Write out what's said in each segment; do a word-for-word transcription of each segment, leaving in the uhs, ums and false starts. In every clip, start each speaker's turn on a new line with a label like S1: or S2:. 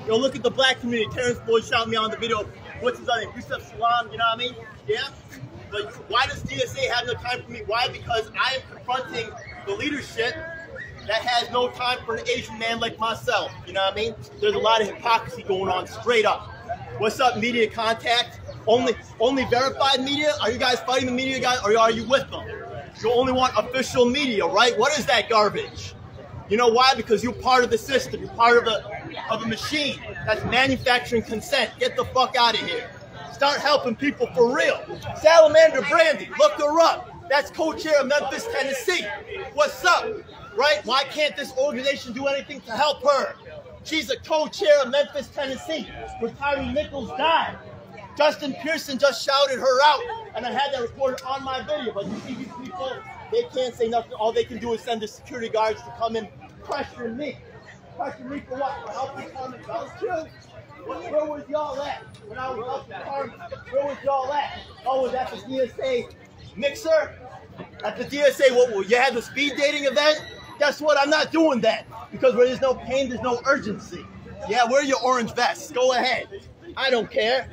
S1: Yo, look at the black community. Terrence Boyd shouting me on the video. What's his name? Yusuf Salam, you know what I mean? Yeah? But why does D S A have no time for me? Why? Because I am confronting the leadership that has no time for an Asian man like myself. You know what I mean? There's a lot of hypocrisy going on straight up. What's up, media contact? Only only verified media? Are you guys fighting the media guys, or are you with them? You only want official media, right? What is that garbage? You know why? Because you're part of the system. You're part of a, of a machine that's manufacturing consent. Get the fuck out of here. Start helping people for real. Salamander Brandy, look her up. That's co-chair of Memphis, Tennessee. What's up? Right? Why can't this organization do anything to help her? She's a co-chair of Memphis, Tennessee, where Tyre Nichols died. Justin Pearson just shouted her out, and I had that recorded on my video. But you see these people, they can't say nothing. All they can do is send the security guards to come and pressure me. Pressure me for what? For helping Carmen Belcher? Where was y'all at when I was helping Carmen? Where was y'all at? Oh, was that the D S A mixer? At the D S A, what, you had the speed dating event? Guess what? I'm not doing that. Because where there's no pain, there's no urgency. Yeah, wear your orange vests. Go ahead. I don't care.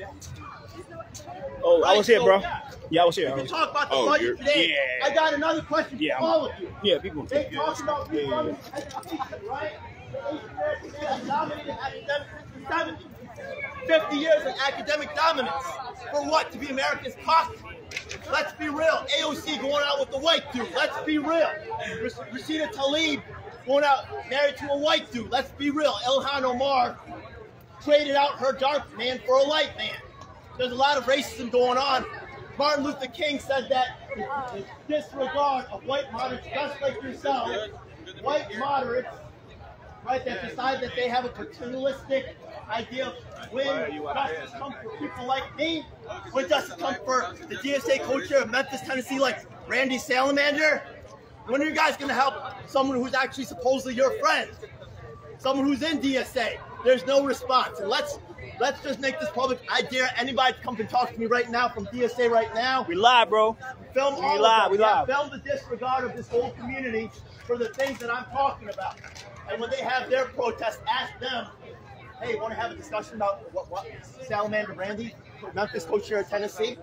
S2: Oh, right, I was here,
S1: so,
S2: bro. Yeah, I was here.
S1: We
S2: can
S1: talk about the
S2: oh,
S1: budget today.
S2: Yeah.
S1: I got another question
S2: yeah,
S1: for all of you.
S2: Yeah, people.
S1: They
S2: yeah.
S1: talk about refunding yeah. education, right? The Asian American man has dominated academics since the seventies. fifty years of academic dominance. For what? To be America's cock? Let's be real. A O C going out with the white dude. Let's be real. Rashida Tlaib going out married to a white dude. Let's be real. Ilhan Omar traded out her dark man for a light man. There's a lot of racism going on. Martin Luther King said that in disregard of white moderates just like yourself, white moderates, right, that decide that they have a paternalistic idea of when justice comes for people like me, when justice comes for the D S A co-chair of Memphis, Tennessee, like Randy Salamander. When are you guys going to help someone who's actually supposedly your friend? Someone who's in D S A? There's no response. And let's let's just make this public. I dare anybody to come and talk to me right now from D S A right now.
S2: We live, bro.
S1: Film
S2: we
S1: all
S2: live.
S1: of
S2: We live.
S1: Film the disregard of this whole community for the things that I'm talking about. And when they have their protest, ask them, hey, want to have a discussion about what, what Salamander Brandy, Memphis co-chair of Tennessee?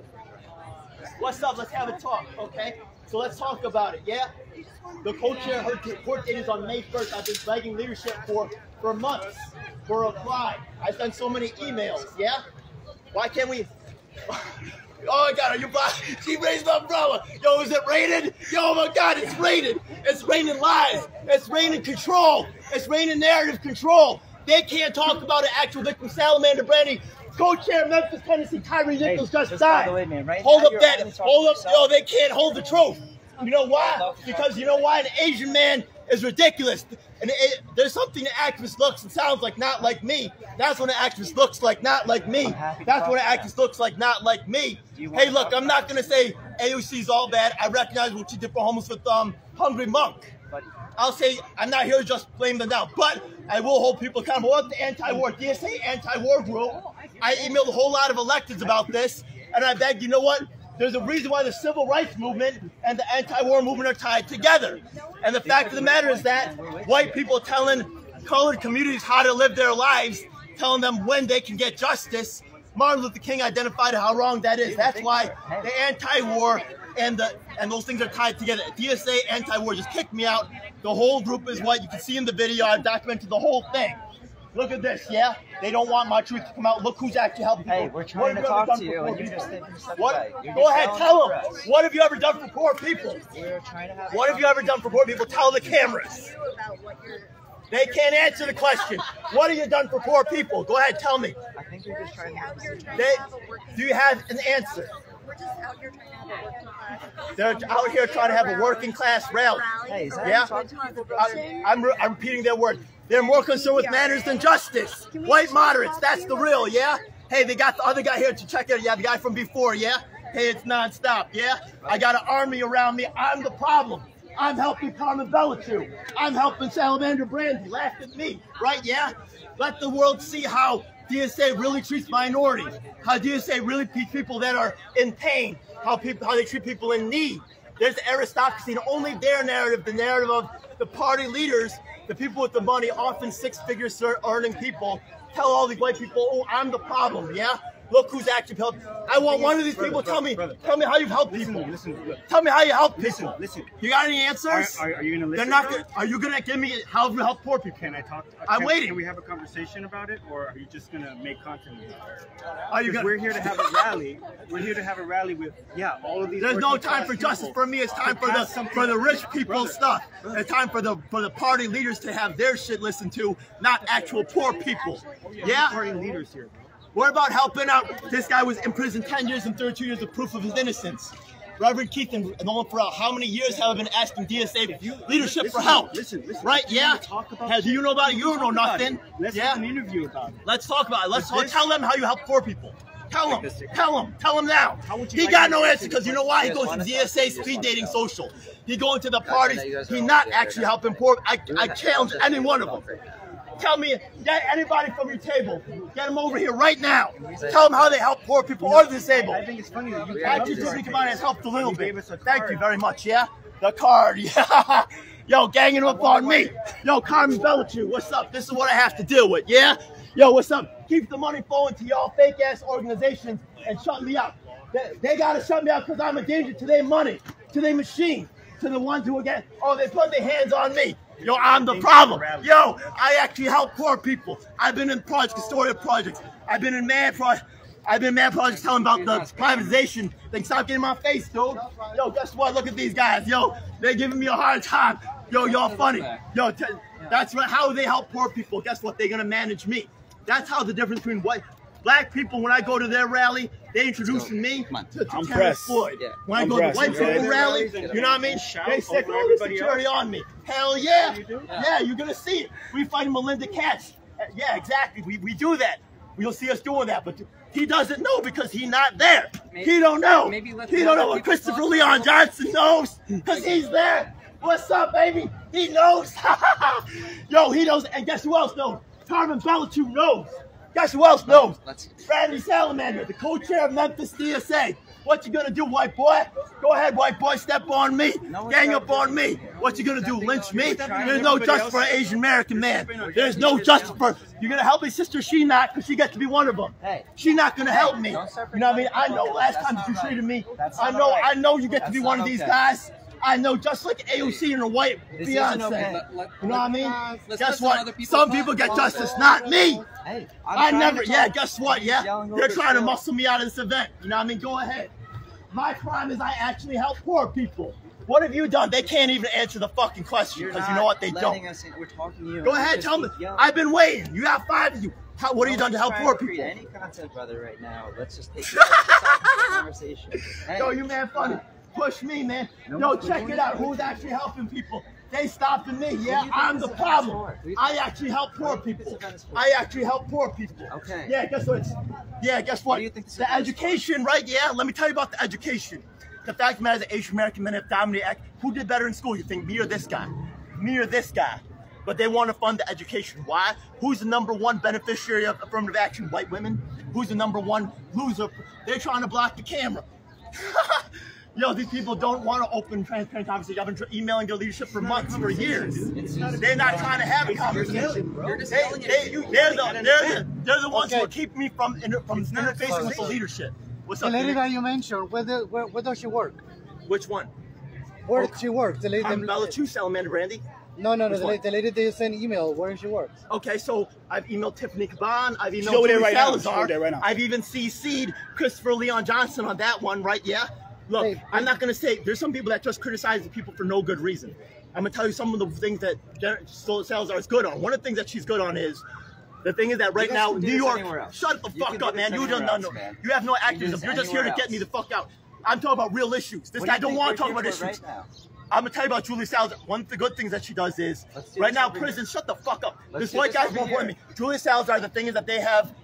S1: What's up? Let's have a talk, okay? So let's talk about it, yeah? The co-chair, her court date is on May first. I've been begging leadership for, for months for a reply. I sent so many emails, yeah? Why can't we? Oh my God, are you blind? She raised my umbrella. Yo, is it raining? Yo, oh my God, it's raining. It's raining lies. It's raining control. It's raining narrative control. They can't talk about an actual victim, Salamander Brandy. Co-chair Memphis, Tennessee, Tyre Nichols hey, just died. Way, man, right hold up that, hold up, yo, they can't hold the truth. You know why? Because you know why? An Asian man is ridiculous. And it, there's something an activist looks and sounds like not like me. That's what an activist looks like, not like me. That's what an activist looks like, not like me. Hey, look, I'm not going to say A O C's all bad. I recognize what you did for homeless with um, Hungry Monk. I'll say I'm not here to just blame them now, but I will hold people accountable. What the anti-war, D S A anti-war group, I emailed a whole lot of electeds about this, and I begged, you know what? There's a reason why the civil rights movement and the anti-war movement are tied together. And the fact of the matter is that white people telling colored communities how to live their lives, telling them when they can get justice, Martin Luther King identified how wrong that is. That's why the anti-war and the and those things are tied together. D S A anti-war just kicked me out. The whole group is white. You can see in the video, I've documented the whole thing. Look at this, yeah? They don't want my truth to come out. Look who's actually helping people.
S3: Hey, we're trying to talk to you, and you're just thinking stuff
S1: what? Go ahead, tell them. What have you ever done for poor people?
S3: We're trying to have
S1: what have you ever done for poor people? Tell the cameras. They can't answer the question. What have you done for poor people? Go ahead, tell me.
S3: I think we're just trying to
S1: they, do you have an answer?
S4: We're just out here trying to have a working class.
S1: They're out here trying to have a working class rally.
S3: Hey, is that
S1: yeah? I, I'm, I'm repeating their words. They're more concerned with manners than justice. White moderates, that's the real, yeah? Hey, they got the other guy here to check it. Yeah, the guy from before, yeah? Hey, it's nonstop, yeah? I got an army around me. I'm the problem. I'm helping Carmen Belcher. I'm helping Salamander Brandy. Laugh at me, right, yeah? Let the world see how D S A really treats minorities, how D S A really treats people that are in pain, how people how they treat people in need. There's aristocracy, and only their narrative, the narrative of the party leaders, the people with the money, often six-figure earning people, tell all these white people, "Oh, I'm the problem." Yeah. Look who's actually helped. I want one of these people. Tell me, tell me how you've helped people.
S2: Listen, listen,
S1: tell me how you help
S2: listen,
S1: people.
S2: listen.
S1: You got any answers?
S2: Are, are, are you gonna listen?
S1: They're not. Gonna, are you gonna give me how have you helped poor people?
S2: Can I talk? Uh,
S1: I'm
S2: can,
S1: waiting.
S2: Can we have a conversation about it, or are you just gonna make content about it?
S1: Are you
S2: Because
S1: gonna?
S2: we're here to have a rally. We're here to have a rally with yeah, all of these.
S1: There's no
S2: working
S1: time for
S2: class
S1: justice
S2: people
S1: for me. It's time
S2: to
S1: for the
S2: pass something-
S1: for the rich people
S2: Brother,
S1: stuff.
S2: brother.
S1: It's time for the for the party leaders to have their shit listened to, not actual poor people. Yeah.
S2: Party leaders here.
S1: What about helping out? This guy was in prison ten years and thirty-two years of proof of his innocence. Reverend Keith and Nolan Farrell, how many years have I been asking D S A leadership
S2: listen,
S1: for help?
S2: Listen, listen.
S1: Right? Yeah.
S2: Talk about
S1: Hey, do you know about it? You don't know nothing.
S2: Let's
S1: yeah.
S2: have an interview about it.
S1: Let's talk about it. Let's
S2: But this-
S1: tell them how you help poor people. Tell them. Tell them. Tell them now.
S2: How would you
S1: He
S2: like
S1: got
S2: to
S1: no
S2: listen
S1: answer
S2: to
S1: because you know why? He
S3: You
S1: goes
S3: guys
S1: to
S3: wanna
S1: D
S3: talk?
S1: S A
S3: You
S1: speed
S3: guys
S1: dating
S3: wanna talk?
S1: social. He going to the
S3: Gotcha,
S1: parties.
S3: now you guys are
S1: He
S3: all
S1: not
S3: together
S1: actually
S3: now.
S1: helping poor. I,
S3: You're
S1: I
S3: not-
S1: challenge
S3: you're
S1: any
S3: not
S1: one of
S3: talk
S1: them.
S3: right now.
S1: Tell me, get anybody from your table. Get them over here right now. Tell them how they help poor people or the disabled.
S2: I think it's funny that you
S1: I
S2: came up
S1: just
S2: with
S1: think
S2: this.
S1: about it has helped a little
S2: You
S1: bit.
S2: gave us a
S1: Thank
S2: card.
S1: you very much, yeah? The card, yeah. Yo, ganging up on me. Yo, Carmen Bellichu, what's up? This is what I have to deal with, yeah? Yo, what's up? Keep the money flowing to y'all fake-ass organizations and shut me up. They, they gotta shut me up because I'm a danger to their money, to their machine, to the ones who are getting, oh, they put their hands on me. Yo, I'm the problem. Yo, I actually help poor people. I've been in projects, Astoria projects. I've been in mad projects. I've been in mad projects telling about the privatization. They stop getting in my face, dude. Yo, guess what? Look at these guys. Yo, they're giving me a hard time. Yo, y'all funny. Yo, t- that's right. How they help poor people. Guess what? They're gonna manage me. That's how the difference between white, black people. When I go to their rally, they introducing me to, to
S2: I'm
S1: Terrence
S2: pressed.
S1: Floyd.
S3: Yeah.
S1: When I
S2: I'm
S1: go to
S2: pressed,
S1: white
S2: okay?
S1: people rally, you know what I mean?
S2: Shout
S1: They say,
S2: over
S1: "Oh, there's
S2: everybody
S1: security
S2: else.
S1: on me." Hell yeah.
S2: You do?
S1: Yeah, you're gonna see it. We find Melinda Katz. Uh, Yeah, exactly. We we do that. You'll see us doing that, but he doesn't know because he's not there.
S3: Maybe-
S1: he don't know.
S3: maybe let
S1: he
S3: the
S1: don't
S3: other
S1: know what
S3: people
S1: Christopher
S3: talk.
S1: Leon Johnson knows because he's there. What's up, baby? He knows. Yo, he knows. And guess who else knows? Carmen Bellichu knows. Guess who else knows?
S3: Let's-
S1: Randy Salamander, the co-chair of Memphis D S A. What you gonna do, white boy? Go ahead, white boy, step on me.
S3: No, it's
S1: Gang
S3: not-
S1: up on me. What you gonna do, lynch me?
S2: trying
S1: There's
S2: to
S1: no
S2: everybody
S1: justice for an
S2: else-
S1: Asian American man. There's no justice for. You're gonna help me, sister? She not, because she gets to be one of them.
S3: Hey.
S1: She not gonna help me.
S3: Don't start
S1: You know what I mean? I know
S3: pretending.
S1: last
S3: That's
S1: time
S3: not
S1: you
S3: right.
S1: treated me.
S3: That's
S1: I
S3: not
S1: know.
S3: right.
S1: I know you get to
S3: That's
S1: be one
S3: not
S1: of these
S3: okay.
S1: guys. I know, just like A O C and a white
S3: This isn't
S1: Beyonce.
S3: okay.
S5: Let- let-
S1: You know what I mean?
S5: let's
S1: Guess
S5: listen to
S1: what?
S5: other people
S1: Some
S5: talk.
S1: people get
S5: Come on,
S1: justice,
S5: man.
S1: not me.
S3: Hey, I'm
S1: I
S3: trying
S1: never,
S3: to
S1: yeah,
S3: talk.
S1: guess what,
S3: He's
S1: yeah?
S3: yelling
S1: They're
S3: over
S1: trying to
S3: still.
S1: muscle me out of this event. You know what I mean? Go ahead. My crime is I actually help poor people. What have you done? They can't even answer the fucking question
S3: You're
S1: because you
S3: not
S1: know what? They
S3: letting
S1: don't.
S3: us in. We're talking to you.
S1: Go
S3: You
S1: ahead,
S3: just
S1: tell me.
S3: keep yelling.
S1: I've been waiting. You have five of you. How, what have you
S3: No
S1: done to
S3: one's
S1: help
S3: trying
S1: poor
S3: to create
S1: people?
S3: Any content, brother, right now. Let's just take this off the conversation. Hey.
S1: Yo, you man funny. Push me, man. Yo, check it out. Who's actually helping people? They stopping me. Yeah,
S3: think
S1: I'm
S3: this
S1: the
S3: event is
S1: problem.
S3: for? Who do you
S1: I
S3: think-
S1: actually help poor
S3: What do you think
S1: people.
S3: this event is for?
S1: I actually help poor people.
S3: Okay.
S1: Yeah, guess what? Yeah, guess what?
S3: do you think this
S1: The
S3: event is for?
S1: education, right? Yeah, let me tell you about the education. The fact of the matter is, the Asian American men have dominated. Who did better in school? You think me or this guy? Me or this guy? But they want to fund the education. Why? Who's the number one beneficiary of affirmative action? White women. Who's the number one loser? They're trying to block the camera. Yo, these people don't want to open transparent conversation. I've been tr- emailing their leadership for months, for years. They're not trying to have a conversation.
S5: You're just
S1: They,
S5: yelling at
S1: they,
S5: you.
S1: they're, the, they're, the, they're the ones who
S6: Okay.
S1: are keeping me from, inter, from interfacing with the leadership. What's
S6: The
S1: up,
S6: lady
S1: Nick?
S6: that you mentioned, where, the, where, where does she work?
S1: Which one?
S6: Where does she work? The lady.
S1: I'm
S6: the-
S1: Bella Salamander Brandy.
S6: no, no, no.
S1: Which
S6: The,
S1: one?
S6: lady, the lady that you sent email, where she works.
S1: Okay, so I've emailed Tiffany Caban. I've emailed
S2: over there
S1: Julie
S2: right now. She's
S1: Salazar.
S2: over there right now.
S1: I've even C C'd Christopher Leon Johnson on that one, right? Yeah. Look,
S6: Hey,
S1: I'm not gonna say there's some people that just criticize the people for no good reason. I'm gonna tell you some of the things that Jen- Salazar is good on. One of the things that she's good on is the thing is that right
S3: guys
S1: now,
S3: can do
S1: New
S3: this
S1: York.
S3: anywhere else.
S1: Shut the
S3: You
S1: fuck
S3: can do
S1: up,
S3: this
S1: man. You
S3: anywhere
S1: don't know.
S3: else,
S1: No,
S3: man.
S1: you have no
S3: You can do
S1: activism.
S3: this
S1: You're just here to
S3: anywhere
S1: get me
S3: else.
S1: the fuck out. I'm talking about real issues. This
S3: What do
S1: guy
S3: you
S1: don't
S3: think
S1: want
S3: we're
S1: to talk
S3: here
S1: about
S3: for
S1: issues.
S3: right now?
S1: I'm gonna tell you about Julie Salazar. One of the good things that she does is
S3: Let's do
S1: right
S3: this
S1: now
S3: over here.
S1: prison. Shut the fuck up.
S3: Let's
S1: This
S3: do
S1: white
S3: this
S1: guy's
S3: over
S1: more important
S3: here.
S1: than me. Julie Salazar. The thing is that they have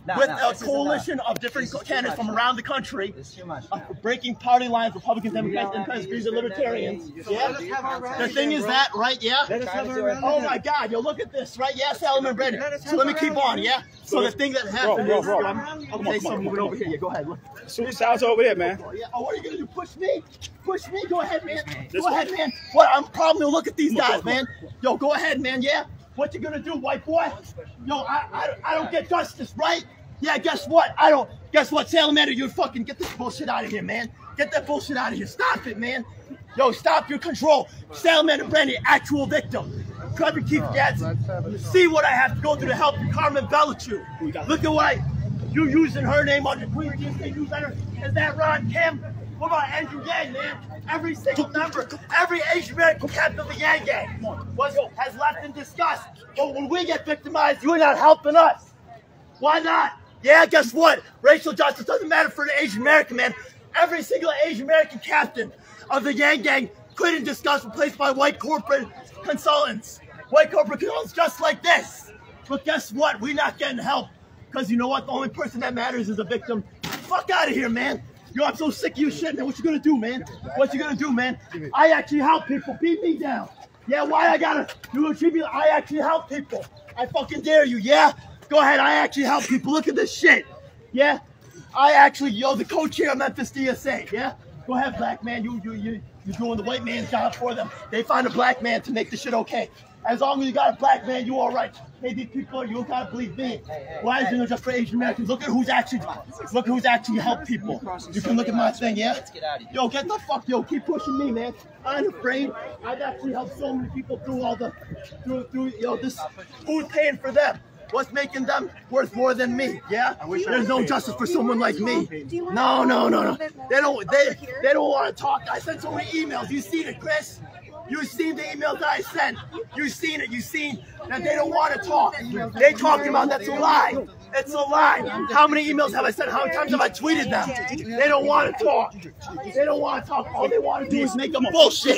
S3: No,
S1: with
S3: no,
S1: a
S3: this is
S1: coalition
S3: enough.
S1: of different
S3: This is too
S1: candidates
S3: much.
S1: from around the country,
S3: It's too much.
S1: uh, breaking party lines, Republicans, Democrats, Independents, and Libertarians. Yeah. The thing is that, right? Yeah.
S3: Let us have a rally.
S1: Oh my God! Yo, look at this, right? Yeah, Salomon Brandon. So let me keep on, yeah. So the thing that happened
S2: bro,
S1: is,
S2: bro.
S1: I'm,
S2: Come
S1: okay,
S2: on,
S1: so
S2: come on,
S1: moving
S2: come
S1: over
S2: on.
S1: here. Yeah, go ahead. Look.
S2: Suicide's over there, man.
S1: Yeah. Oh, what are you gonna do? Push me? Push me? Go ahead, man.
S2: This
S1: Go
S2: way.
S1: ahead, man. What? I'm probably gonna look at these
S2: Come on,
S1: guys,
S2: come on,
S1: man. Yo, go ahead, man. Yeah. What you gonna do, white boy? Yo, I, I, I don't get justice, right? Yeah. Guess what? I don't. Guess what, Salamander? You fucking get this bullshit out of here, man. Get that bullshit out of here. Stop it, man. Yo, stop your control. Salamander Brandy, actual victim. Trevor Keith Gadsden. You see what I have to go through to help you, Carmen Bellichu. Look at what I, you using her name on the Queen D S A newsletter. Is that Ron Kim? What about Andrew Yang, man? Every single member, every Asian American captain of the Yang Gang was, has left in disgust. But when we get victimized, you're not helping us. Why not? Yeah, guess what? Racial justice doesn't matter for the Asian American man. Every single Asian American captain of the Yang Gang quit in disgust, replaced by white corporate consultants. White corporate consultants just like this. But guess what? We're not getting help. Because you know what? The only person that matters is a victim. Fuck out of here, man. Yo, I'm so sick of you shit, man. What you gonna do, man? What you gonna do, man? I actually help people. Beat me down. Yeah, why I gotta do a tribute? I actually help people. I fucking dare you, yeah? Go ahead, I actually help people. Look at this shit. Yeah? I actually, yo, the co-chair of Memphis D S A, yeah? Go ahead, black man. You, you, you, you're doing the white man's job for them. They find a black man to make the shit okay. As long as you got a black man, you all right. Hey, these people, you don't gotta believe me. Why is it just for Asian Americans? Look at who's actually, look who's actually helped people. You can look at my thing, yeah?
S3: Let's get out of here.
S1: Yo, get the fuck, yo, keep pushing me, man. I'm afraid. I've actually helped so many people through all the, through, through, yo, this, who's paying for them? What's making them worth more than me? Yeah, there's no justice for someone like me. No, no, no, no. They don't. They they don't want to talk. I sent so many emails. You seen it, Chris? You seen the emails that I sent? You seen it? You seen that they don't want to talk? They talking about that's a lie. It's a lie. How many emails have I sent? How many times have I tweeted them? They don't want to talk. They don't want to talk. All they want to do is make up bullshit.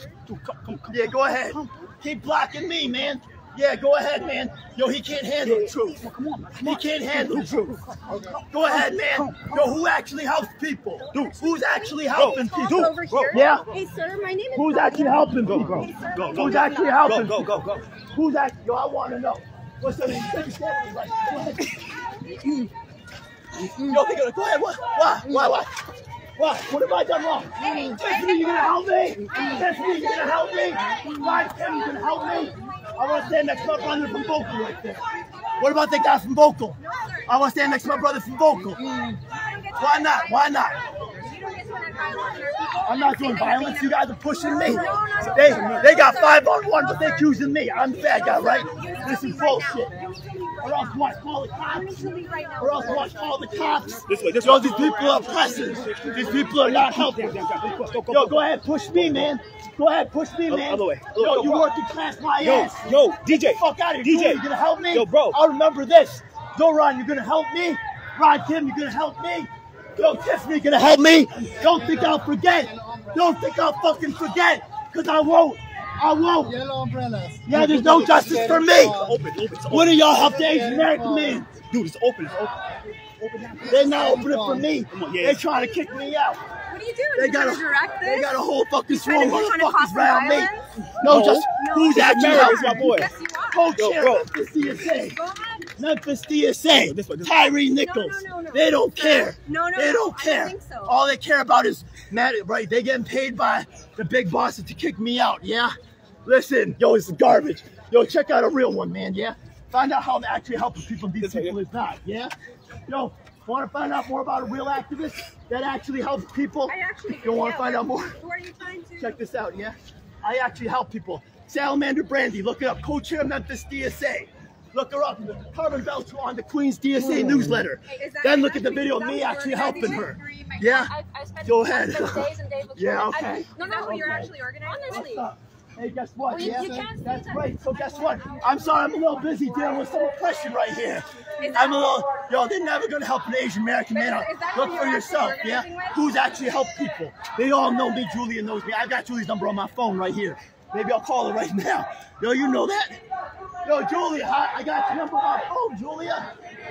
S1: Yeah, go ahead. Keep blocking me, man. Yeah, go ahead, man. Yo, he can't handle the truth. He can't handle the truth. Go ahead, man. Yo, who actually helps people? Who's actually helping people?
S4: Over here.
S1: Yeah.
S4: Hey, sir, my name is.
S1: Who's actually helping people?
S4: Hey, sir,
S2: Go,
S4: my
S2: go,
S1: Who's
S4: name is-
S1: actually helping?
S2: Go, go, go, go.
S1: Who's actually? Yo, I want to know. What's the name? Right. Go ahead. Yo, they gonna go ahead. What? What? What? What? What? What have I done wrong? Tiffany, you gonna help me? Tiffany, you gonna help me? Ryan Kim, you gonna help me? I want to stand next to my brother from Vocal right there. What about that guy from Vocal? I want to stand next to my brother from Vocal. Why not? Why not? I'm not doing violence. You guys are pushing me. They they got five on one, but they're accusing me. I'm the bad guy, right? This is bullshit. Or else what? Call the cops. Or else what? Call the cops.
S2: This way, this
S1: Yo,
S2: way.
S1: these people are oppressors. These people are not helping. Yo, go ahead, push me, man. Go ahead, push me, man.
S2: Other way. Other
S1: Yo,
S2: way,
S1: you
S2: bro.
S1: working class my
S2: Yo,
S1: ass.
S2: yo, D J.
S1: Fuck out of here.
S2: D J.
S1: You gonna help me?
S2: Yo, bro.
S1: I'll remember this. Yo, Ron, you gonna help me? Ron Kim, you gonna help me? Yo, Tiffany, you gonna help me? Don't think I'll forget. Don't think I'll fucking forget. Cause I won't. I won't.
S6: Yellow umbrellas.
S1: Yeah, there's no justice for me.
S2: Open, open, it's open.
S1: When do y'all help the Asian American man?
S2: Dude, it's open, it's open.
S1: They're not opening for me.
S2: on, yeah.
S1: They're trying to kick me out.
S4: What are you doing?
S1: They
S4: You
S1: got
S4: trying
S1: a,
S4: to direct this?
S1: they got a whole fucking
S4: trying
S1: swarm
S4: to-
S1: of
S4: trying to cause
S1: motherfuckers around me.
S4: violence?
S1: No,
S2: No.
S1: just
S4: No,
S1: who's
S4: this is
S1: actually
S2: America,
S1: helping?
S2: it's my boy.
S4: Yes, you are.
S1: Coach
S2: Yo,
S1: Chair,
S2: bro.
S1: Memphis D S A.
S4: Go ahead.
S1: Memphis D S A.
S2: This way, this way.
S1: Tyree Nichols.
S4: No, no, no, no.
S1: They don't
S4: Sir.
S1: care.
S4: No, no,
S1: They
S4: no,
S1: don't
S4: I don't
S1: care.
S4: think so.
S1: All they care about is mad. Right? They getting paid by the big bosses to kick me out. Yeah. Listen, yo, it's garbage. Yo, check out a real one, man. Yeah. Find out how I'm actually helping people. These
S2: This way,
S1: people is not. Yeah. Yo, want to find out more about a real activist that actually helps people?
S4: I actually
S1: You want
S4: yeah,
S1: to find out more?
S4: Who are you trying to?
S1: Check this out, yeah? I actually help people. Salamander Brandy, look it up. Co-chair Memphis D S A. Look her up. Carmen Belcher on the Queen's D S A newsletter.
S4: Hey, is that-
S1: Then
S4: is
S1: look
S4: that
S1: at the
S4: who-
S1: video
S4: is
S1: of
S4: that
S1: me
S4: who
S1: actually
S4: organizing
S1: helping
S4: it?
S1: her. Yeah?
S5: I, I spent,
S1: Go
S5: I
S1: ahead.
S5: spent days and days with
S1: Yeah,
S5: her.
S1: okay.
S5: I,
S4: No, no,
S1: Okay.
S4: you're actually organizing.
S5: honestly,
S1: What's up? Hey, guess what?
S5: Well, you-
S1: yeah,
S5: you can't say
S1: that's
S5: that.
S1: right. So guess what? I'm sorry, I'm a little busy dealing with some oppression right here.
S4: Is that-
S1: I'm a little, yo, they're never gonna help an Asian American man out.
S4: Is that
S1: Look
S4: who
S1: for
S4: you're
S1: yourself,
S4: actually
S1: yeah?
S4: organizing with?
S1: Who's actually helped people? They all know me. Julia knows me. I've got Julia's number on my phone right here. Maybe I'll call her right now. Yo, you know that? Yo, Julia, I, I got your number on my phone, Julia.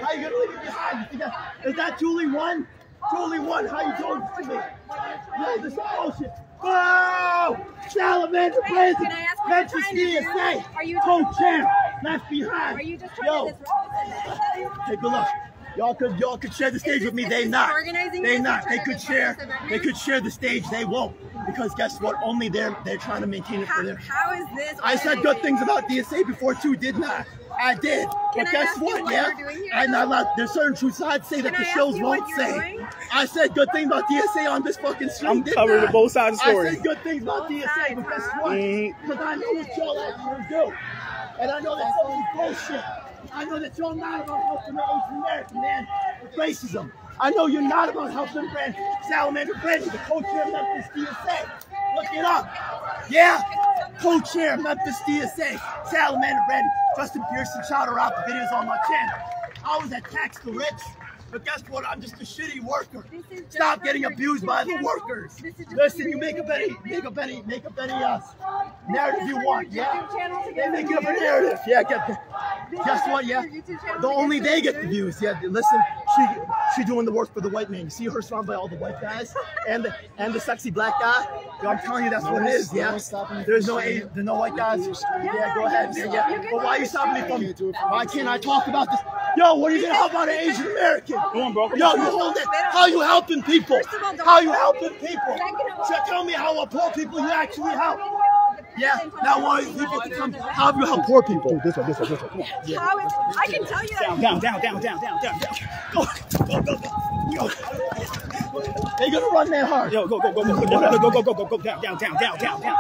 S1: How you gonna leave me behind? You think that, is that Julie one? Julie one, how you doing to me? No, this is bullshit. Oh! Salamander Brandy!
S4: Can I ask what
S1: Memphis
S4: you're trying to
S1: D S
S4: do?
S1: A!
S4: Are you
S1: Co-chair! Left behind!
S4: Are you just trying
S1: Yo,
S4: to disrupt?
S1: take a look. Y'all could y'all could share the stage
S4: this-
S1: with me.
S4: is
S1: They
S4: this
S1: not.
S4: organizing
S1: They
S4: this?
S1: not.
S4: You're
S1: They
S4: trying to
S1: could
S4: disrupt
S1: share.
S4: this event
S1: They
S4: now?
S1: could share the stage. They won't because guess what? Only they're they're trying to maintain it for
S4: How,
S1: them.
S4: how is this?
S1: I said good things about D S A before too, did not? I did.
S4: Can
S1: But
S4: I
S1: guess
S4: ask you
S1: what?
S4: what
S1: Yeah,
S4: you're doing here,
S1: I'm not
S4: though?
S1: allowed. There's certain true sides say that
S4: Can
S1: the
S4: I ask
S1: shows
S4: you what
S1: won't
S4: you're
S1: say.
S4: doing?
S1: I said good things about D S A on this fucking stream.
S2: I'm
S1: did
S2: covering
S1: not?
S2: both sides of the story.
S1: I said good things about D S A, but guess what?
S2: Mhm.
S1: Because I know what y'all actually do. And I know that's all bullshit. I know that y'all not about helping the Asian American man with racism. I know you're not about helping Brand, Salamander Brandy, the co-chair of Memphis D S A. Look it up. Yeah, co-chair of Memphis D S A, Salamander Brandy. Justin Pearson, shout her out. The video's on my channel. I was at Tax the Rich. But guess what? I'm just a shitty worker.
S4: This is just
S1: Stop
S4: for
S1: getting
S4: your
S1: abused
S4: YouTube
S1: by the
S4: channel.
S1: workers.
S4: This is just
S1: Listen,
S4: for
S1: you
S4: your
S1: make up
S4: YouTube
S1: any,
S4: channel.
S1: make up any, make up any uh, narrative
S4: This
S1: you
S4: for
S1: want.
S4: your
S1: Yeah,
S4: YouTube channel to
S1: they
S4: get
S1: make up a
S4: views?
S1: narrative. Yeah, get the.
S4: This
S1: Guess
S4: is
S1: what?
S4: just
S1: Yeah,
S4: for your YouTube channel
S1: the
S4: to
S1: only
S4: get
S1: they get the
S4: views?
S1: views. Yeah, listen, she she doing the work for the white man. You see her surrounded by all the white guys and the and the sexy black guy. Yo, I'm telling you, that's what it is. Yeah, there's no a, there's no white guys. Yeah, go ahead. Yeah, yeah. But why are you stopping me from? Why can't I talk about this? Yo, what are you gonna help out an Asian American?
S2: Come on, bro. Come
S1: Yo,
S2: on.
S1: you hold it. How you helping people?
S4: First of all, don't-
S1: How you helping people?
S4: Second of all-
S1: So tell me how a poor people you actually help. Yeah, now why people to come? How have you help poor people? This one, this one, this one. Come on. Yeah.
S4: How is, I can tell you that.
S2: Down, down, down, down, down, down, down.
S1: Go, go, go, go. They gonna run that hard.
S2: Yo, go, go, go, go, go, go, go, go, go, go, go, down, down, down, down, down, down.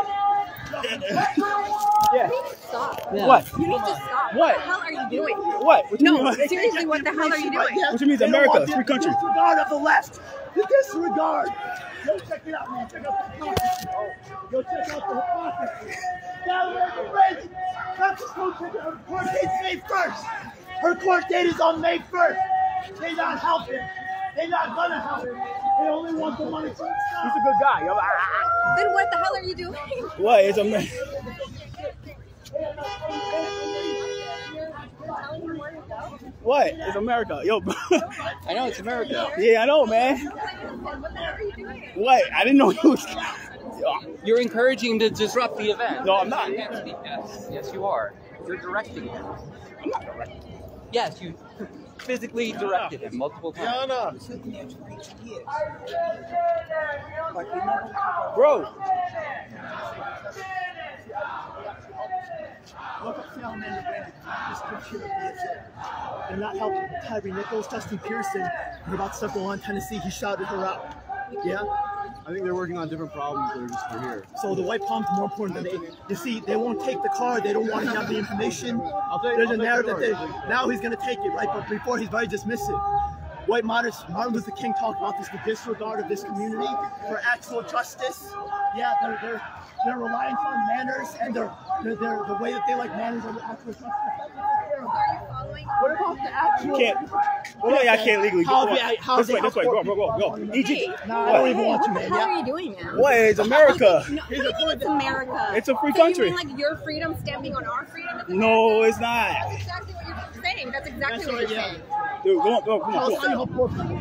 S2: Yeah.
S4: Stop.
S2: What?
S4: You need to stop.
S2: What?
S4: What the hell are you doing?
S2: What? What you
S4: No,
S2: mean?
S4: seriously, what the hell are you doing?
S1: Yeah.
S2: What you mean, it's
S1: They don't
S2: America,
S1: want
S2: it's
S1: the-
S2: free country.
S1: The disregard of the left. The disregard. Yo, check it out, man. Check out the hypocrisy. Yo, check out the hypocrisy. Salamander Brandy. That's just go check it out. Her court date's May first. Her court date is on May first. They not helping. They not gonna help. They only want the money from the
S2: He's a good guy. Yo, ah, ah,
S4: Then what the hell are you doing?
S2: ah. What? It's a man. What? It's America. Yo, bro.
S3: I know it's America.
S2: Yeah, I know, man.
S4: What the hell are you doing?
S2: What? I didn't know you was. Yo,
S3: You're encouraging to disrupt the event.
S2: No, I'm not.
S3: You can't speak. Yes, yes, you are. You're directing him.
S2: I'm not correct.
S3: Yes, you physically directed him multiple times.
S2: Bro.
S1: Look at Salamander Brandy. This picture of D S A. They're not helping. Tyree Nichols, Justin Pearson, they're about to step on Tennessee. He shouted her out. Yeah?
S5: I think they're working on different problems that are just for here.
S1: So the white palm's more important than they. You see, they won't take the card. They don't want to have the information.
S5: I'll take,
S1: There's
S5: I'll
S1: a
S5: take
S1: narrative
S5: the
S1: that they, now he's going to take it, right? But before he's very dismissive. White martyrs, Martin Luther King talked about this, the disregard of this community for actual justice. Yeah, they're they're they're reliant on manners and they're, they're, they're the way that they like manners and actual justice.
S4: Are you following?
S1: What about the actual?
S2: Can't. Well, yeah, I can't legally.
S1: How
S2: Go
S1: they-
S2: on.
S1: how
S2: This
S1: they
S2: way, this way.
S1: help
S2: Go, go, go, go. E G.
S1: Nah, I don't even want you,
S4: What
S1: man.
S4: the hell are
S1: Yeah.
S4: you doing, man?
S2: What? It's America.
S4: No, what do you mean it's America?
S2: It's a free
S4: so
S2: country.
S4: You mean like your freedom standing on our freedom? Is
S2: No, it's not.
S4: That's exactly what you're saying. That's exactly
S1: That's
S4: what
S1: right,
S4: you're
S1: yeah.
S4: saying.
S2: Dude, go on, go on,
S1: Tell
S2: come
S1: us how you
S2: on.
S1: help poor people.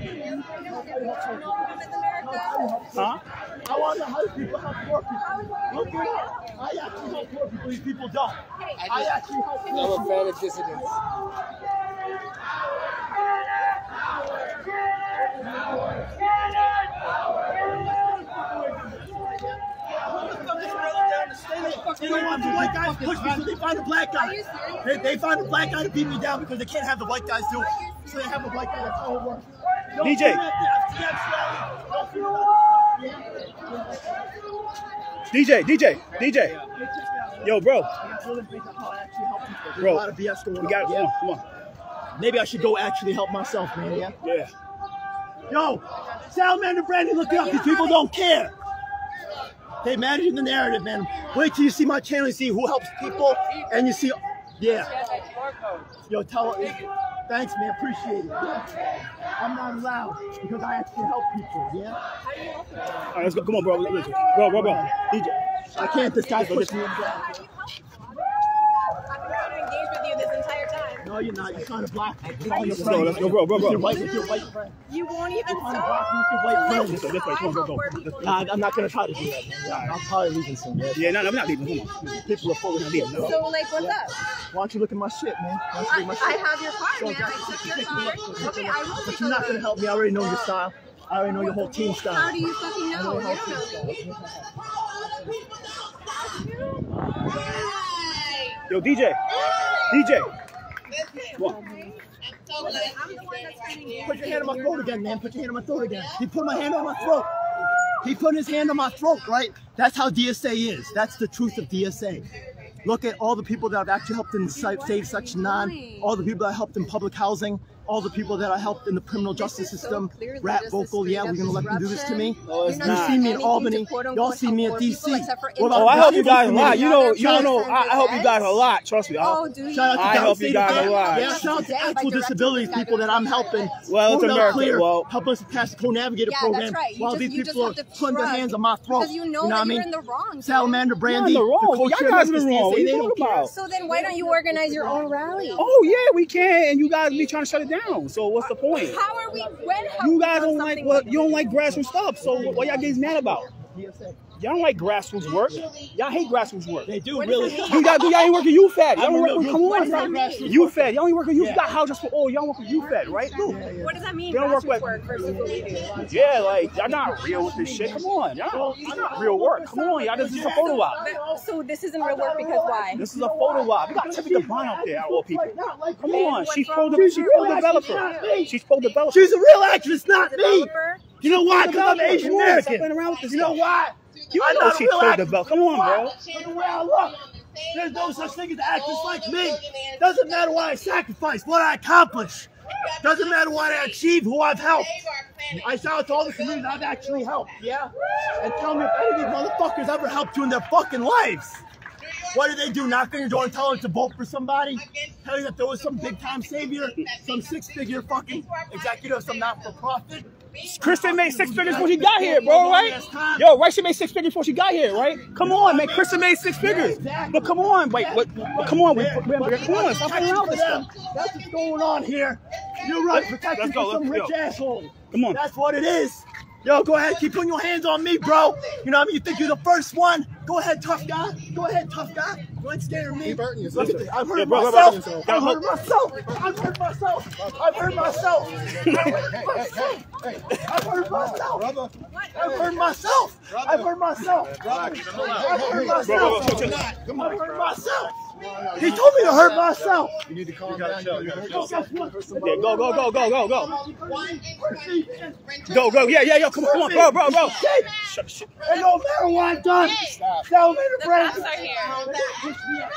S2: Huh?
S1: I want to help people help poor people. Look it up. I actually help poor people. These people don't. I actually help poor people.
S6: I'm a fan of dissidents.
S1: They don't want the white guys to push me, so they find a black
S4: Are
S1: guy.
S4: you serious?
S1: They, they find a black guy to beat me down because they can't have the white guys do it. So they have a black guy. That's how it works. Don't
S2: D J.
S1: do that to F T X rally. Don't do that.
S2: D J, D J, D J. Yo, bro.
S1: Bro, a lot of B S going
S2: We got it.
S1: on.
S2: Come
S1: Yeah.
S2: on, come on.
S1: Maybe I should go actually help myself, man. Yeah.
S2: Yeah.
S1: Yo, Salamander Brandy, look it up. These people don't care. They manage the narrative, man. Wait till you see my channel and see who helps people, and you see, yeah. Yo, tell thanks, man. Appreciate it. Yeah. I'm not allowed because I actually help people. Yeah.
S2: All right, let's go. Come on, bro. Listen. Bro, bro, bro. D J.
S1: I can't. This guy's pushing me.
S4: I've been trying to engage with you this entire time.
S1: No, No, you're not. You're trying to block me.
S3: think
S1: Call your
S3: you-
S1: friend.
S2: Let's go, bro, bro, bro.
S1: With your white, with your white friend.
S4: You won't even
S1: You're trying to block me with your white friend.
S2: This way, this way. Come on, go, go. Let's-
S1: Nah, I'm not gonna try to do that. Man. I'm probably leaving soon. Man.
S2: Yeah, no, no, I'm not leaving. Come on.
S1: People are full of shit. No.
S4: So, like, what's up?
S1: Why don't you look at my shit, man? Why don't you look at my
S4: I, I
S1: shit?
S4: have your card, man. I took your card. Okay, I will
S1: But
S4: take a
S1: you're not gonna
S4: look.
S1: help me. I already know your style. I already know your whole team
S4: How
S1: style.
S4: do you fucking know? You don't know me.
S2: Yo, D J. D J. What?
S4: I'm the one that's fighting you.
S1: Put your hand on my throat again, man. Put your hand on my throat again. He put my hand on my throat. He put his hand on my throat, right? That's how D S A is. That's the truth of D S A. Look at all the people that I've actually helped in save Section nine, all the people that I helped in public housing, all the people that I helped in the criminal justice system, rap vocal, yeah, we're gonna let them do this to me.
S2: No, it's
S1: You
S2: not.
S1: see me in Albany, y'all see me at D C. What about
S2: Oh, I help you guys a
S1: valuable
S2: lot. You know, you don't know.
S4: Transcendent
S2: I, I help you guys a lot. Trust me.
S4: Oh,
S2: I,
S4: do you?
S1: Shout out to
S2: I
S1: Down
S2: help you guys a
S1: syndrome.
S2: lot.
S1: Yeah, shout out to actual disabilities people that I'm helping.
S2: Well, it's
S1: Hold up
S2: America.
S1: clear,
S2: Well-
S1: help us pass the co-navigator
S4: Yeah,
S1: program
S4: that's right. You
S1: while
S4: just-
S1: these
S4: you just
S1: people are
S4: have to
S1: putting their
S4: shrug.
S1: hands on my throat.
S4: Because you know
S1: what
S4: that
S1: I
S4: you're
S1: mean?
S4: in the wrong.
S1: Salamander Brandy,
S2: You're in the wrong.
S1: the co-chair
S2: Y'all guys
S1: of
S2: are
S1: the
S2: in the wrong. What
S1: C S A,
S2: you
S1: they
S2: talking
S1: don't care.
S2: about?
S4: So then why don't you organize your own rally?
S2: Oh yeah, we can, and you guys be trying to shut it down. So what's the point?
S4: How are we? When have
S2: You
S4: we
S2: guys
S4: done
S2: don't like
S4: something
S2: what
S4: like
S2: you don't
S4: this?
S2: like grassroots stuff. So what, what y'all getting mad about? Y'all don't like grassroots work. Y'all hate grassroots work.
S1: They do,
S4: What
S1: really.
S4: does that
S2: You got y'all ain't working U Fed. Y'all
S1: I'm
S2: don't
S1: a
S2: work
S1: real
S2: with
S1: youth-
S2: come
S1: what
S2: on,
S1: does that
S2: son.
S1: mean?
S2: U Fed. Y'all ain't working. You
S1: Yeah.
S2: got houses for all. Y'all work with U Fed, right? Look.
S4: What does that mean?
S2: They don't work
S4: Grassroots
S2: with-
S4: work versus what we do.
S2: Yeah, like y'all not real with this shit. Come on, y'all. It's not real work. Come on, y'all. This is a photo op.
S4: But- So this isn't real work because why?
S2: This is a photo op. We got Tiffany Devine out there, out of all people. Come on,
S4: what's
S2: she's
S4: wrong
S2: pro.
S4: with
S2: She's
S4: her?
S2: pro developer. She's pro developer.
S1: She's a real actress, not me.
S4: Developer?
S1: You know why? Because I'm Asian
S2: Come on, stop playing
S1: American.
S2: around with this
S1: You know
S2: stuff.
S1: why?
S2: You
S1: I'm
S2: know
S1: not a
S2: she's
S1: real
S2: pro
S1: actress.
S2: developer. Come on, bro.
S1: Look at the way I look. There's no such thing as actors like me. Doesn't matter what I sacrifice, what I accomplish. Doesn't matter what I achieve, who I've helped. I shout out to all the communities I've actually helped, yeah? And tell me if any of these motherfuckers ever helped you in their fucking lives. What did they do? Knock on your door and tell them to vote for somebody? Tell you that there was some big time savior, some six figure fucking executive, some not for profit?
S2: Kristen made six figures before she got here, bro, right? Yo, right? She made six figures before she got here, right? Come on, man. Kristen made six figures. But come on, wait, what? But come on, we, we, we, come on, stop playing around with this stuff.
S1: That's what's going on here. You're right, protection
S2: Let's go,
S1: for some
S2: let's
S1: rich
S2: go.
S1: asshole.
S2: Come on.
S1: That's what it is. Yo, go ahead, keep putting your hands on me, bro. You know what I mean? You think you're the first one? Go ahead, tough guy. Go ahead, tough guy. Go ahead, scare me.
S5: Keep hurting yourself.
S1: Look at this. I've heard
S2: Yeah, bro, bro,
S1: myself.
S2: bro,
S1: I've
S2: bro.
S1: heard myself. I've heard myself. I've heard myself. I've heard myself.
S5: Brother,
S1: I've heard myself. I've heard myself.
S5: relax.
S1: I've heard
S2: Bro, bro,
S1: myself.
S2: bro, chill, chill.
S1: I've heard myself. He told me to hurt myself.
S5: You need to calm down. You gotta chill.
S2: Yeah, go, go, go, go, go, go. Go, go, yeah, yeah, yo, come on, come on, bro, bro, bro. Shut, shut.
S1: It don't matter what I've done. Tell me to break.
S4: Cops are here.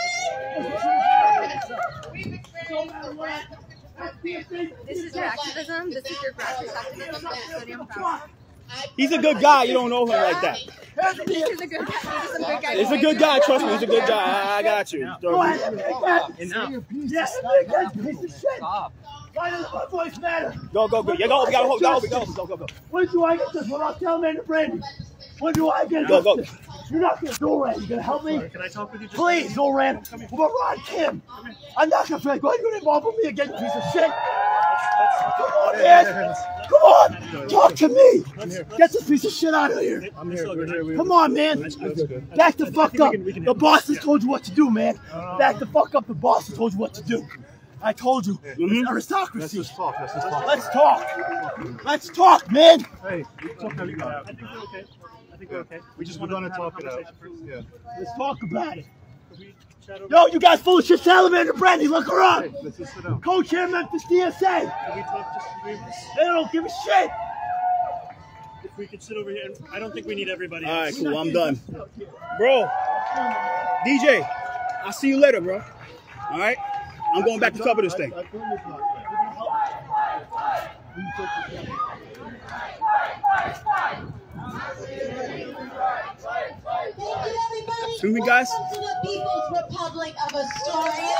S4: This is your activism. This is your grassroots activism. That's what I'm proud of.
S2: He's a good guy. You don't know him like that.
S4: He's a good guy. He's a good guy.
S2: He's a good guy. Trust me, he's a good guy. I, I got you.
S1: Go ahead, big guy. Yes, big guy, piece of shit. Why does my voice matter?
S2: Go, go, go. Yeah, go, we gotta hold, go, go, go, go, go.
S1: When do I get this? When I'll tell Amanda Brandy. When do I get
S2: Go, go.
S1: this? You're not gonna do it. You gonna help me?
S2: Can I talk with you?
S1: Please, Zoran. What about Ron Kim? I'm not gonna be like, why are you gonna involve with me again, you piece of shit? Come on, man. Come on. Talk to me. Get this piece of shit out of here.
S5: I'm here. We're here. We-
S1: Come on, man.
S5: That's good.
S1: Back the fuck up. The boss has told you what to do, man. Back the fuck up. The boss has told you what to do. I told you. It's aristocracy.
S5: Let's just talk. Let's just talk.
S1: Let's talk. Let's talk, man.
S5: Hey, we talk how you got.
S2: I think we're okay. I think we're okay.
S5: We just we're gonna talk it out. Yeah.
S1: Let's talk about it.
S2: We chat over.
S1: Yo, you guys full of shit. Salamander Brandy, look her up.
S5: Hey, let's just sit down.
S1: Co-chair Memphis D S A.
S2: Can we talk just three of us?
S1: They don't give a shit.
S2: If we could sit over here, and I don't think we need everybody.
S7: All right, cool. I'm done, bro. D J, I'll see you later, bro. All right, I'm going back to cover this thing. Excuse me, guys.
S8: Welcome to the People's Republic of Astoria.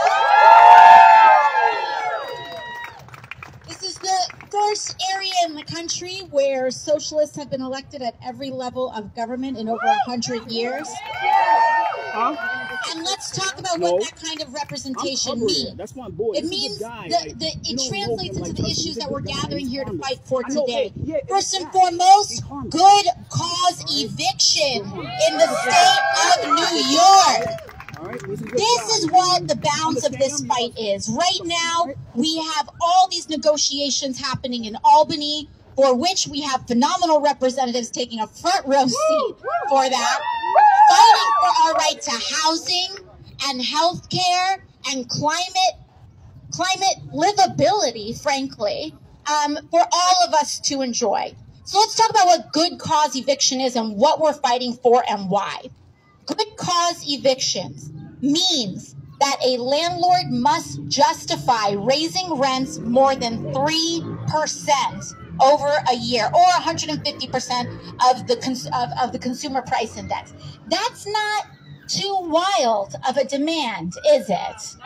S8: This is the first area in the country where socialists have been elected at every level of government in over a hundred years.
S7: Huh?
S8: And let's talk about
S7: No.
S8: what that kind of
S7: I'm
S8: representation
S7: covering
S8: means.
S7: it. That's my boy.
S8: It
S7: He's a good
S8: means
S7: guy.
S8: the,
S7: Like,
S8: the,
S7: you
S8: it
S7: don't know
S8: translates
S7: him,
S8: into
S7: like,
S8: the
S7: trust me,
S8: issues
S7: he's a
S8: that we're
S7: good guy.
S8: gathering
S7: He's
S8: here to
S7: harmless.
S8: fight for
S7: I know,
S8: today.
S7: hey, yeah, it's
S8: First and
S7: exactly.
S8: foremost,
S7: He's harmless.
S8: good cause eviction in the state of New York.
S7: All right? He's a good
S8: This
S7: guy.
S8: is what the bounds of this fight is. Right now, we have all these negotiations happening in Albany, for which we have phenomenal representatives taking a front row seat for that, fighting for our right to housing and health care and climate, climate livability, frankly, um, for all of us to enjoy. So let's talk about what good cause eviction is and what we're fighting for and why. Good cause evictions means that a landlord must justify raising rents more than three percent over a year, or one hundred fifty percent of the cons- of, of the consumer price index. That's not too wild of a demand, is it?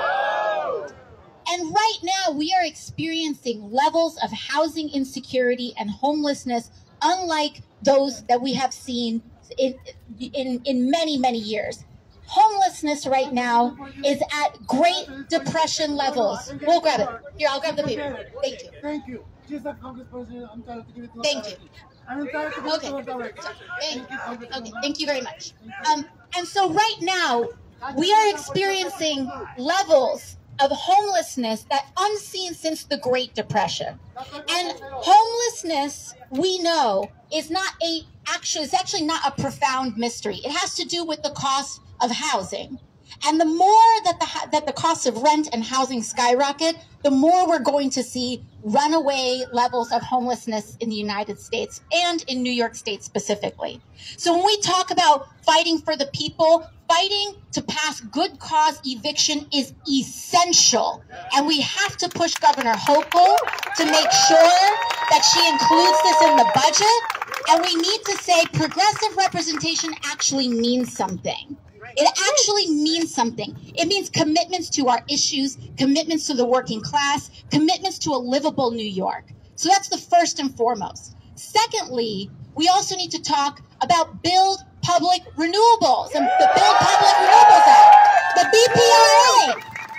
S8: And right now, we are experiencing levels of housing insecurity and homelessness unlike those that we have seen in, in, in many, many years. Homelessness right now is at Great Depression levels. We'll grab it. Here, I'll grab the paper. Thank you.
S6: Thank you. Just a congressperson, I'm trying to give it to
S8: Thank you.
S6: I'm entitled to give it to
S8: Okay.
S6: her directly.
S8: Thank you. Okay, thank you very much. Um, and so right now, we are experiencing levels of homelessness that unseen since the Great Depression. And homelessness, we know, is not a actually it's actually not a profound mystery. It has to do with the cost of housing. And the more that the that the cost of rent and housing skyrocket, the more we're going to see runaway levels of homelessness in the United States and in New York State specifically. So when we talk about fighting for the people, fighting to pass good cause eviction is essential. And we have to push Governor Hochul to make sure that she includes this in the budget. And we need to say progressive representation actually means something. It actually means something. It means commitments to our issues, commitments to the working class, commitments to a livable New York. So that's the first and foremost. Secondly, we also need to talk about build public renewables and the Build Public Renewables Act, the B P R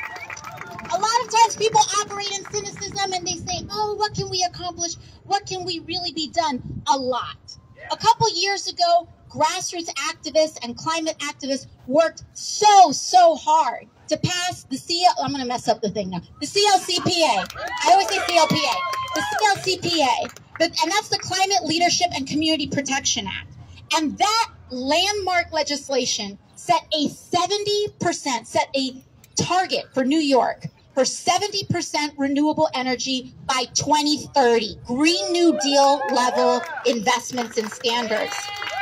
S8: A. A lot of times people operate in cynicism and they say, oh, what can we accomplish? What can we really be done? A lot. A couple years ago, grassroots activists and climate activists worked so, so hard to pass the C L, I'm going to mess up the thing now, the C L C P A. I always say C L P A. The C L C P A, but, and that's the Climate Leadership and Community Protection Act. And that landmark legislation set a seventy percent, set a target for New York for seventy percent renewable energy by twenty thirty. Green New Deal level investments and standards.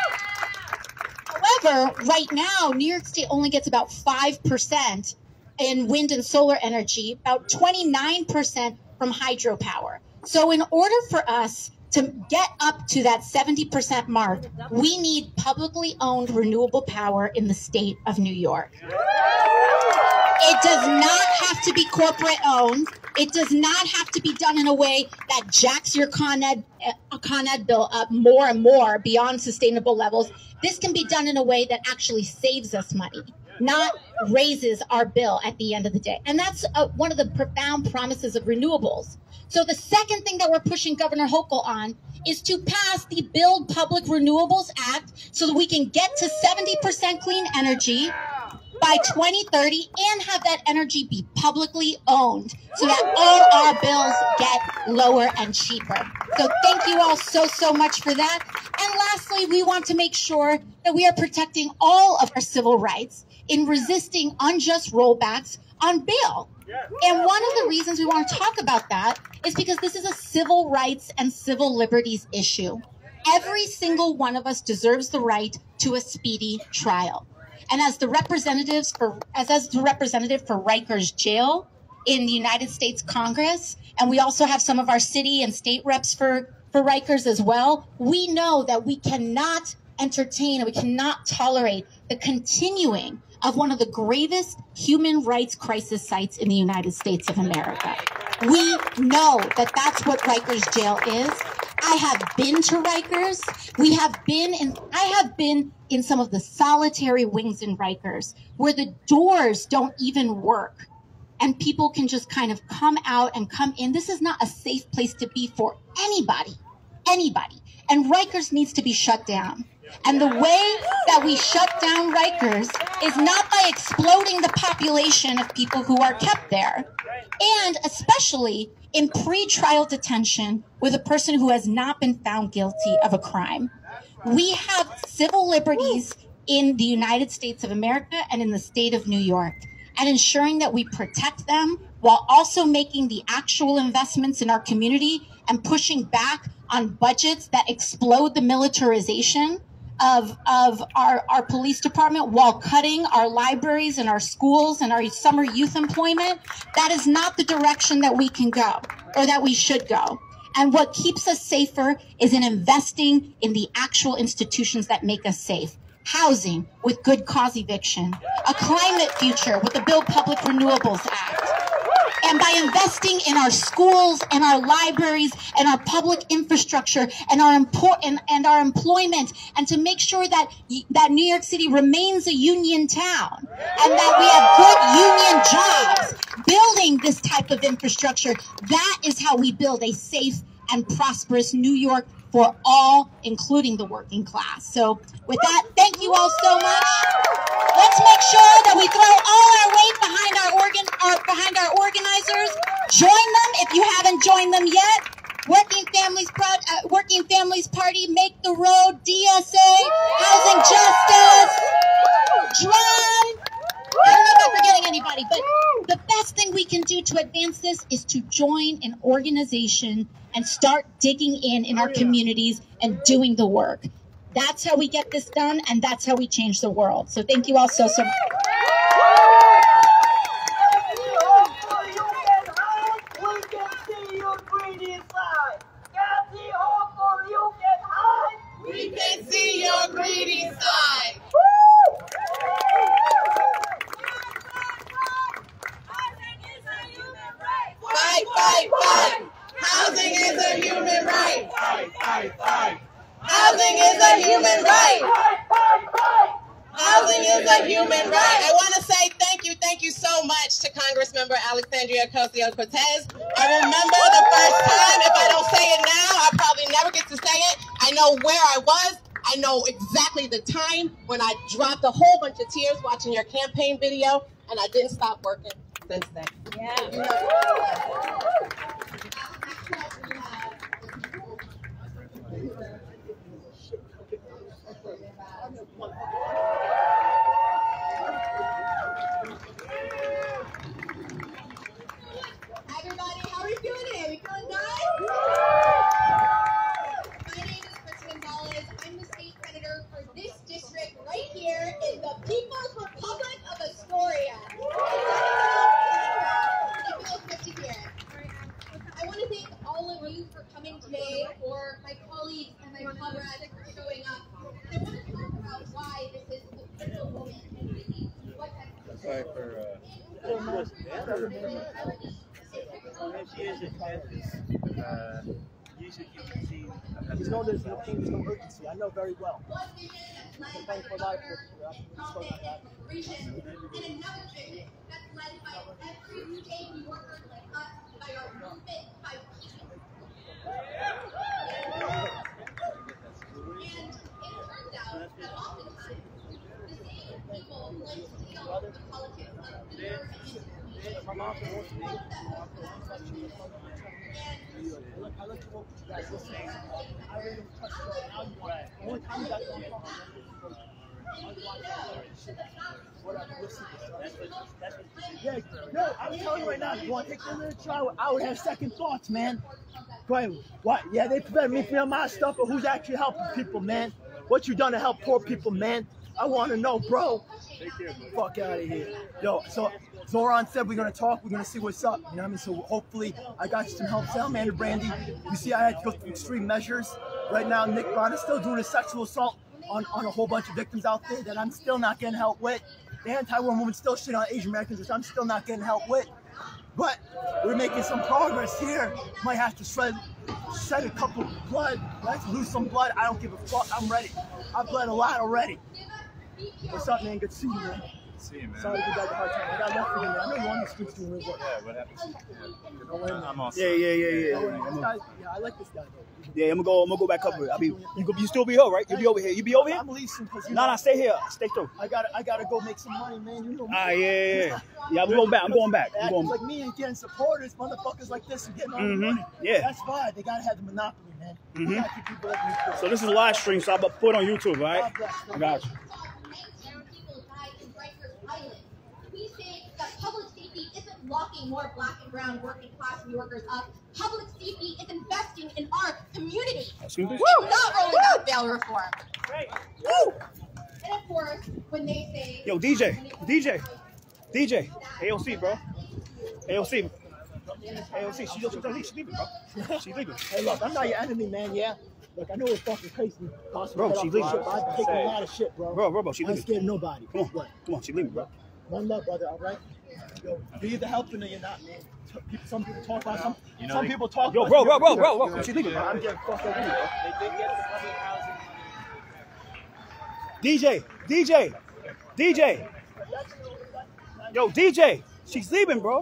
S8: However, right now, New York State only gets about five percent in wind and solar energy, about twenty-nine percent from hydropower. So in order for us to get up to that seventy percent mark, we need publicly owned renewable power in the state of New York. It does not have to be corporate owned. It does not have to be done in a way that jacks your Con Ed, uh, Con Ed bill up more and more beyond sustainable levels. This can be done in a way that actually saves us money, not raises our bill at the end of the day. And that's uh, one of the profound promises of renewables. So the second thing that we're pushing Governor Hochul on is to pass the Build Public Renewables Act so that we can get to seventy percent clean energy by twenty thirty and have that energy be publicly owned so that all our bills get lower and cheaper. So thank you all so, so much for that. And lastly, we want to make sure that we are protecting all of our civil rights in resisting unjust rollbacks on bail. And one of the reasons we want to talk about that is because this is a civil rights and civil liberties issue. Every single one of us deserves the right to a speedy trial. And as the representatives for, as, as the representative for Rikers Jail in the United States Congress, and we also have some of our city and state reps for, for Rikers as well, we know that we cannot entertain and we cannot tolerate the continuing of one of the gravest human rights crisis sites in the United States of America. We know that that's what Rikers Jail is. I have been to Rikers. We have been in, I have been in some of the solitary wings in Rikers where the doors don't even work and people can just kind of come out and come in. This is not a safe place to be for anybody, anybody. And Rikers needs to be shut down. And the way that we shut down Rikers is not by exploding the population of people who are kept there, and especially in pre-trial detention with a person who has not been found guilty of a crime. We have civil liberties in the United States of America and in the state of New York, and ensuring that we protect them while also making the actual investments in our community and pushing back on budgets that explode the militarization of, of our, our police department while cutting our libraries and our schools and our summer youth employment. That is not the direction that we can go or that we should go. And what keeps us safer is in investing in the actual institutions that make us safe. Housing with good cause eviction, a climate future with the Build Public Renewables Act, and by investing in our schools and our libraries and our public infrastructure and our import and, and our employment, and to make sure that that New York City remains a union town and that we have good union jobs, building this type of infrastructure. That is how we build a safe and prosperous New York for all, including the working class. So with that, thank you all so much. Let's make sure that we throw all our weight behind our organ, our, behind our organizers. Join them if you haven't joined them yet. Working Families, Pro, uh, Working Families Party, Make the Road, D S A, Housing Justice, Drum. I don't know if I'm forgetting anybody, but the best thing we can do to advance this is to join an organization and start digging in in our communities and doing the work. That's how we get this done, and that's how we change the world. So thank you all so, so much.
S9: We can see your greedy side. Fight, fight, fight. Housing is a human right. Fight, fight, fight. Housing is a human right. Housing is a human right. I want to say thank you, thank you so much to Congressmember Alexandria Ocasio-Cortez. I remember the first time. If I don't say it now, I'll probably never get to say it. I know where I was. I know exactly the time when I dropped a whole bunch of tears watching your campaign video, and I didn't stop working since then. Yeah.
S10: Everybody, how are we feeling today? Are we feeling good? My name is Chris Gonzalez. I'm the state senator for this district right here in the People's Republic of Astoria. It feels good to hear. I want to thank all of you for coming today, for my colleagues and my comrades for showing up. And I want to talk about why this is a critical moment and really what has
S11: Sorry for uh she is a campus. Uh usually you can see
S1: There's no, there's no, there's no urgency. I know very well. Thank you for life.
S10: Vision and another vision that's led by every state worker like us, by our movement, by people. And it turns out that oftentimes the same people who like to deal with the politics of fear and institutions support that
S1: I let you work with you guys listening. I really don't trust you right now. You want the only time you guys don't talk Yeah, no, I'm telling you right now, you want to take them to the trial, I would have second thoughts, man. Go ahead. What? Yeah, they prevent me from my stuff, but who's actually helping people, man? What you done to help poor people, man? I want to know, bro. Fuck out of here. Yo, so Zoran said we're going to talk. We're going to see what's up. You know what I mean? So hopefully I got you some help. Salamander Brandy, you see I had to go through extreme measures. Right now, Nick Brown is still doing a sexual assault on, on a whole bunch of victims out there that I'm still not getting help with. The anti-war movement still shit on Asian Americans, which I'm still not getting help with. But we're making some progress here. Might have to shred shed a couple of blood. Let's lose some blood. I don't give a fuck. I'm ready. I bled a lot already. What's up, man? Good to see you, man.
S5: See you, man.
S1: Sorry to give you the hard time. I got love for you, man. I know you're on the streets doing real work.
S5: Yeah, what happened? Yeah. I'm all
S7: Yeah, yeah, yeah, yeah.
S1: Don't worry, this guy- yeah, I like this guy, though.
S7: Yeah, I'm gonna go. I'm gonna go back up here. I'll be. You go. You still be here, right? You be over here. You be over here?
S1: I'm leasing because you
S7: No,
S1: know,
S7: no, stay here. Stay through.
S1: I gotta, I gotta go make some money, man. You know me.
S7: Ah, yeah, yeah, yeah. Yeah, I'm going back. I'm going back. I'm
S1: Actors
S7: going.
S1: like me ain't getting supporters. Motherfuckers like this are getting all the
S7: Mhm.
S1: money.
S7: Yeah.
S1: That's why they gotta have the monopoly, man. We
S7: Mhm.
S1: gotta keep people like me first.
S7: So this is a live stream, so I'm gonna put it on YouTube, right?
S1: God bless.
S7: I got you.
S10: People died in Rikers Island. We say that public safety isn't locking more black and brown working class New Yorkers up. Public safety is investing in our community.
S7: Excuse me?
S10: Woo! Not rolling out bail reform. Woo! And of course, when they say
S7: Yo, D J, D J, D J, A O C, bro. A O C. A O C, she just she's leaving, bro. She's leaving.
S1: Hey, look, I'm not your enemy, man. Yeah. Look, I know it's fucking crazy.
S7: Bro, she's leaving.
S1: I've taken a lot of shit, bro.
S7: Bro, bro, bro, she's
S1: I ain't
S7: leaving.
S1: scared of nobody.
S7: Come on,
S1: What?
S7: come on, she's leaving, bro.
S1: One love, brother. All right. Yo, you're either helping or you're not, man. People- Some people talk about some.
S5: You know,
S1: some
S5: they-
S1: people talk.
S7: Yo,
S1: about
S7: bro, bro, bro, bro, bro. She's leaving, bro.
S1: I'm getting fucked up, bro.
S11: They did get the public housing.
S7: D J, D J, D J. Yo, D J, she's leaving, bro.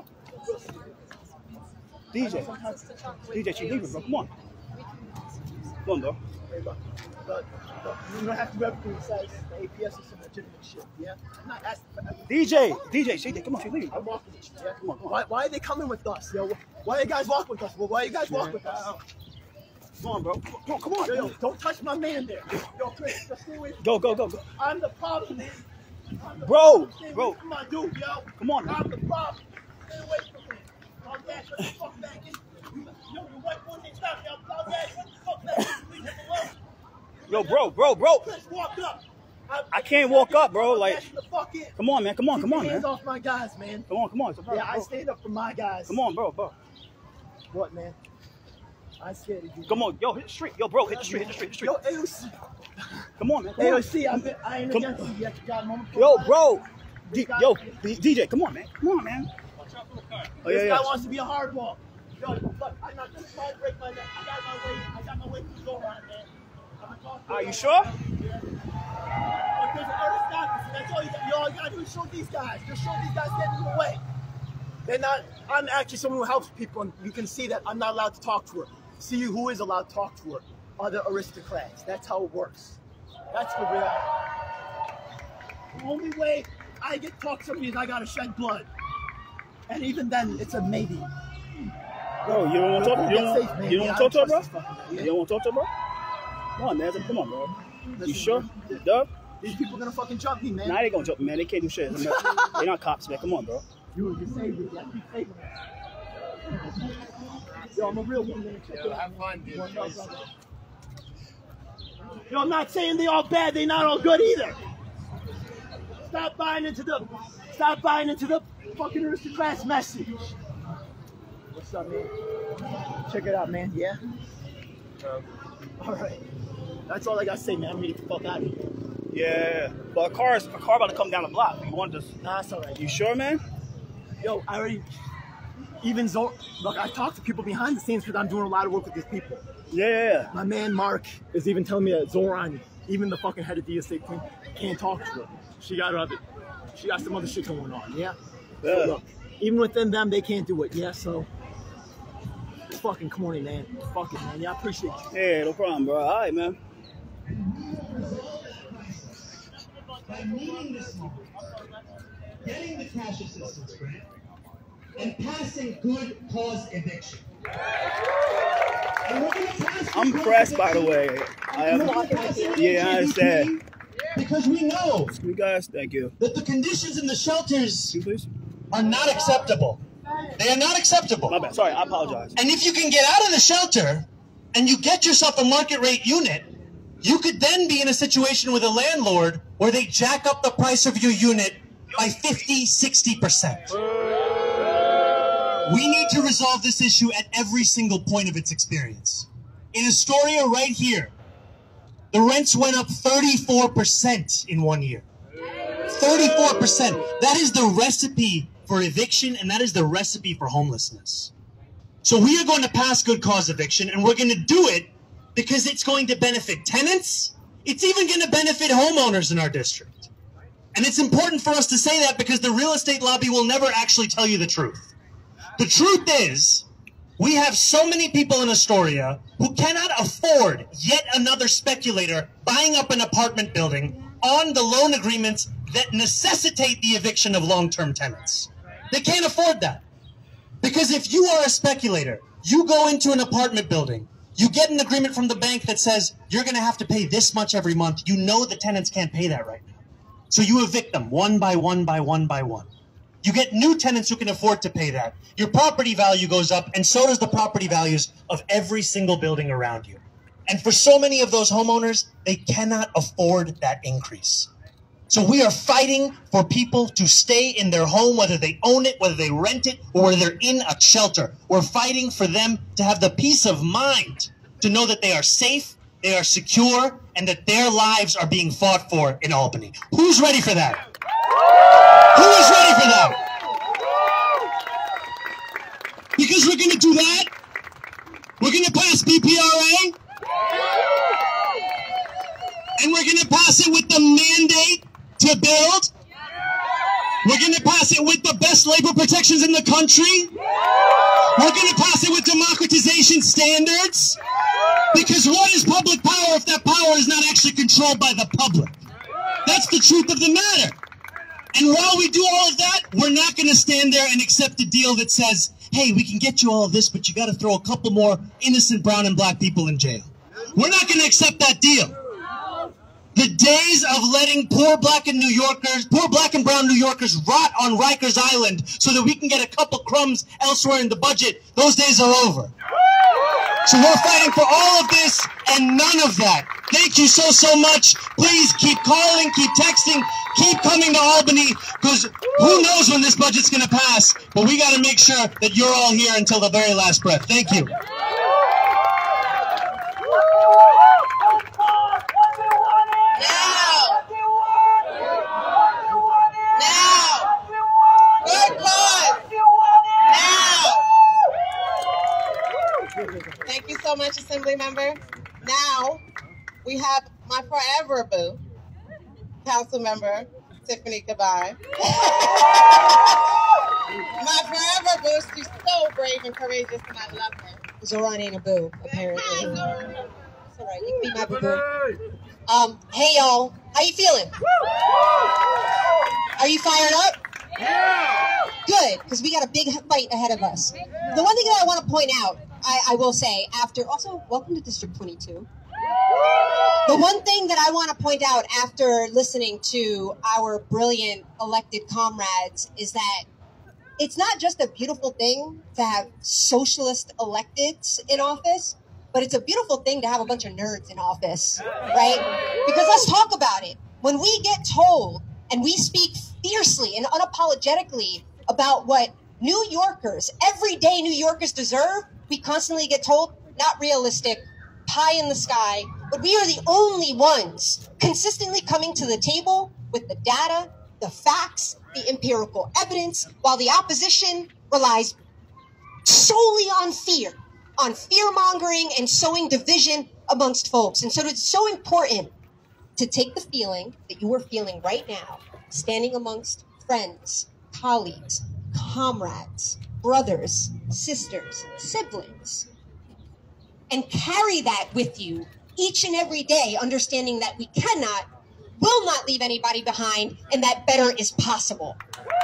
S7: D J, D J, she's leaving, bro. Come on. Come on, bro.
S1: Hey, look, look, look, you don't have to do everything besides the A P S is some legitimate shit, yeah? I'm not asking for everything.
S7: D J, D J, she, come on, she's leaving, bro.
S1: I'm walking with you, yeah? Come on, come on. Why, why are they coming with us, yo? Why you guys walk with us? Well, why you guys walk with us?
S7: Come on, bro. Come on, come on.
S1: Yo, yo, don't touch my man there. Yo, Chris, just stay away from me.
S7: Go, go, go, go.
S1: I'm the problem, man. I'm the
S7: Bro,
S1: problem. Stay
S7: bro.
S1: away from my dude, yo.
S7: Come on.
S1: I'm the problem. Stay away from me. I'll dash what the fuck back in. You, yo, your white boy didn't stop me. I'll dash what the fuck back in. Leave him alone.
S7: Yo, bro, bro, bro.
S1: Chris, walk up.
S7: I can't walk up, bro.
S1: I'll
S7: Like,
S1: dash the fuck in.
S7: come on, man. Come on, come
S1: Keep
S7: on,
S1: your hands
S7: man.
S1: off my guys, man.
S7: Come on, come on. Bro,
S1: Yeah, I
S7: bro.
S1: stand up for my guys.
S7: Come on, bro, bro.
S1: What, man? I scared of you.
S7: Come on, yo, hit the street. Yo, bro, hit the street, hit the street, hit the
S1: Yo,
S7: street.
S1: A O C.
S7: Come on, man. Come
S1: A
S7: on.
S1: O C, I'm, I ain't
S7: Come-
S1: against you yet. You got a moment for
S7: Yo,
S1: it?
S7: bro. D- yo, D- DJ, come on, man. Come on, man. Oh, yeah,
S1: This
S7: yeah.
S1: guy wants to be a hardball. Yo, look, I'm not just trying to break my neck. I got my way. I got my way to go around, man. I'm gonna talk to
S7: Are
S1: you.
S7: you sure?
S1: Look, there's an aristocracy. That's all you got. You all you gotta do is show these guys. Just show these guys getting in the way. They're not. I'm actually someone who helps people, and you can see that I'm not allowed to talk to her. See who is allowed to talk to her? Other aristocrats. That's how it works. That's the reality. The only way I get to talk to somebody is I gotta shed blood. And even then, it's a maybe.
S7: Bro, you don't want to talk. You don't,
S1: Get safe, man.
S7: you don't
S1: Yeah,
S7: want to talk to her,
S1: I
S7: bro.
S1: trust this fucking guy.
S7: You don't want to talk to her, bro. Come on, man. Come on, bro. You
S1: Listen,
S7: sure?
S1: man.
S7: Dub?
S1: These people gonna fucking jump me, man.
S7: Nah, they gonna jump, man. They can't do shit. They're not cops, man. Come on, bro.
S1: You, you saved it. Yeah, keep saving it. Yo, I'm a real one, man. Check it out.
S5: Have fun, dude.
S1: One love, brother. Yo, I'm not saying they all bad. They not all good either. Stop buying into the, stop buying into the fucking aristocrats message. What's up, man? Check it out, man. Yeah. All right. That's all I gotta say, man. I'm gonna get the fuck out of here.
S7: Yeah. But a car is a car about to come down the block. You want this?
S1: Nah, it's all right.
S7: You sure, man?
S1: Yo, I already, even Zor, look, I talk to people behind the scenes because I'm doing a lot of work with these people.
S7: Yeah, yeah, yeah.
S1: My man Mark is even telling me that Zorani, even the fucking head of D S A Queen, can't talk to her. She got other, she got some other shit going on, yeah?
S7: Yeah.
S1: So look, even within them, they can't do it, yeah? So, it's fucking corny, man. Fuck it, man. Yeah, I appreciate you.
S7: Yeah, no problem, bro. All right, man.
S12: By meeting this moment, getting the cash assistance grant, and passing good cause eviction. And we're gonna pass
S7: I'm
S12: good
S7: pressed,
S12: cause
S7: by the
S12: eviction.
S7: way. I am.
S12: We're gonna pass it
S7: Yeah, I
S12: in
S7: understand.
S12: Because we know
S7: You guys, thank you.
S12: that the conditions in the shelters
S7: You please.
S12: are not acceptable. They are not acceptable.
S7: My bad. Sorry, I apologize.
S12: And if you can get out of the shelter and you get yourself a market rate unit, you could then be in a situation with a landlord where they jack up the price of your unit by fifty, sixty percent. We need to resolve this issue at every single point of its experience. In Astoria right here, the rents went up thirty-four percent in one year. thirty-four percent. That is the recipe for eviction, and that is the recipe for homelessness. So we are going to pass good cause eviction, and we're going to do it because it's going to benefit tenants. It's even going to benefit homeowners in our district. And it's important for us to say that because the real estate lobby will never actually tell you the truth. The truth is, we have so many people in Astoria who cannot afford yet another speculator buying up an apartment building on the loan agreements that necessitate the eviction of long-term tenants. They can't afford that. Because if you are a speculator, you go into an apartment building, you get an agreement from the bank that says you're going to have to pay this much every month. You know the tenants can't pay that right now. So you evict them one by one by one by one. You get new tenants who can afford to pay that. Your property value goes up, and so does the property values of every single building around you. And for so many of those homeowners, they cannot afford that increase. So we are fighting for people to stay in their home, whether they own it, whether they rent it, or whether they're in a shelter. We're fighting for them to have the peace of mind to know that they are safe, they are secure, and that their lives are being fought for in Albany. Who's ready for that? Who is ready for that? Because we're going to do that, we're going to pass B P R A, and we're going to pass it with the mandate to build. We're going to pass it with the best labor protections in the country. We're going to pass it with democratization standards. Because what is public power if that power is not actually controlled by the public? That's the truth of the matter. And while we do all of that, we're not going to stand there and accept a deal that says, hey, we can get you all of this, but you got to throw a couple more innocent brown and black people in jail. We're not going to accept that deal. The days of letting poor black and New Yorkers, poor black and brown New Yorkers rot on Rikers Island so that we can get a couple crumbs elsewhere in the budget, those days are over. So we're fighting for all of this and none of that. Thank you so, so much. Please keep calling, keep texting, keep coming to Albany, because who knows when this budget's going to pass, but we got to make sure that you're all here until the very last breath. Thank you.
S9: Thank you so much, Assembly Member. Now, we have my forever boo, Council Member Tiffany Caban. My forever boo, she's so brave and courageous, and I love her.
S13: Zoran ain't a boo, apparently. It's all right, you can be my boo. Um, hey y'all, how you feeling? Are you fired up? Yeah. Good, because we got a big fight ahead of us. The one thing that I want to point out, I, I will say, after, also, welcome to District twenty-two. The one thing that I want to point out after listening to our brilliant elected comrades is that it's not just a beautiful thing to have socialist electeds in office, but it's a beautiful thing to have a bunch of nerds in office, right? Because let's talk about it. When we get told and we speak fiercely and unapologetically about what New Yorkers, everyday New Yorkers deserve, we constantly get told, not realistic, pie in the sky, but we are the only ones consistently coming to the table with the data, the facts, the empirical evidence, while the opposition relies solely on fear, on fear-mongering and sowing division amongst folks. And so it's so important to take the feeling that you are feeling right now, standing amongst friends, colleagues, comrades, brothers, sisters, siblings, and carry that with you each and every day, understanding that we cannot, will not leave anybody behind, and that better is possible.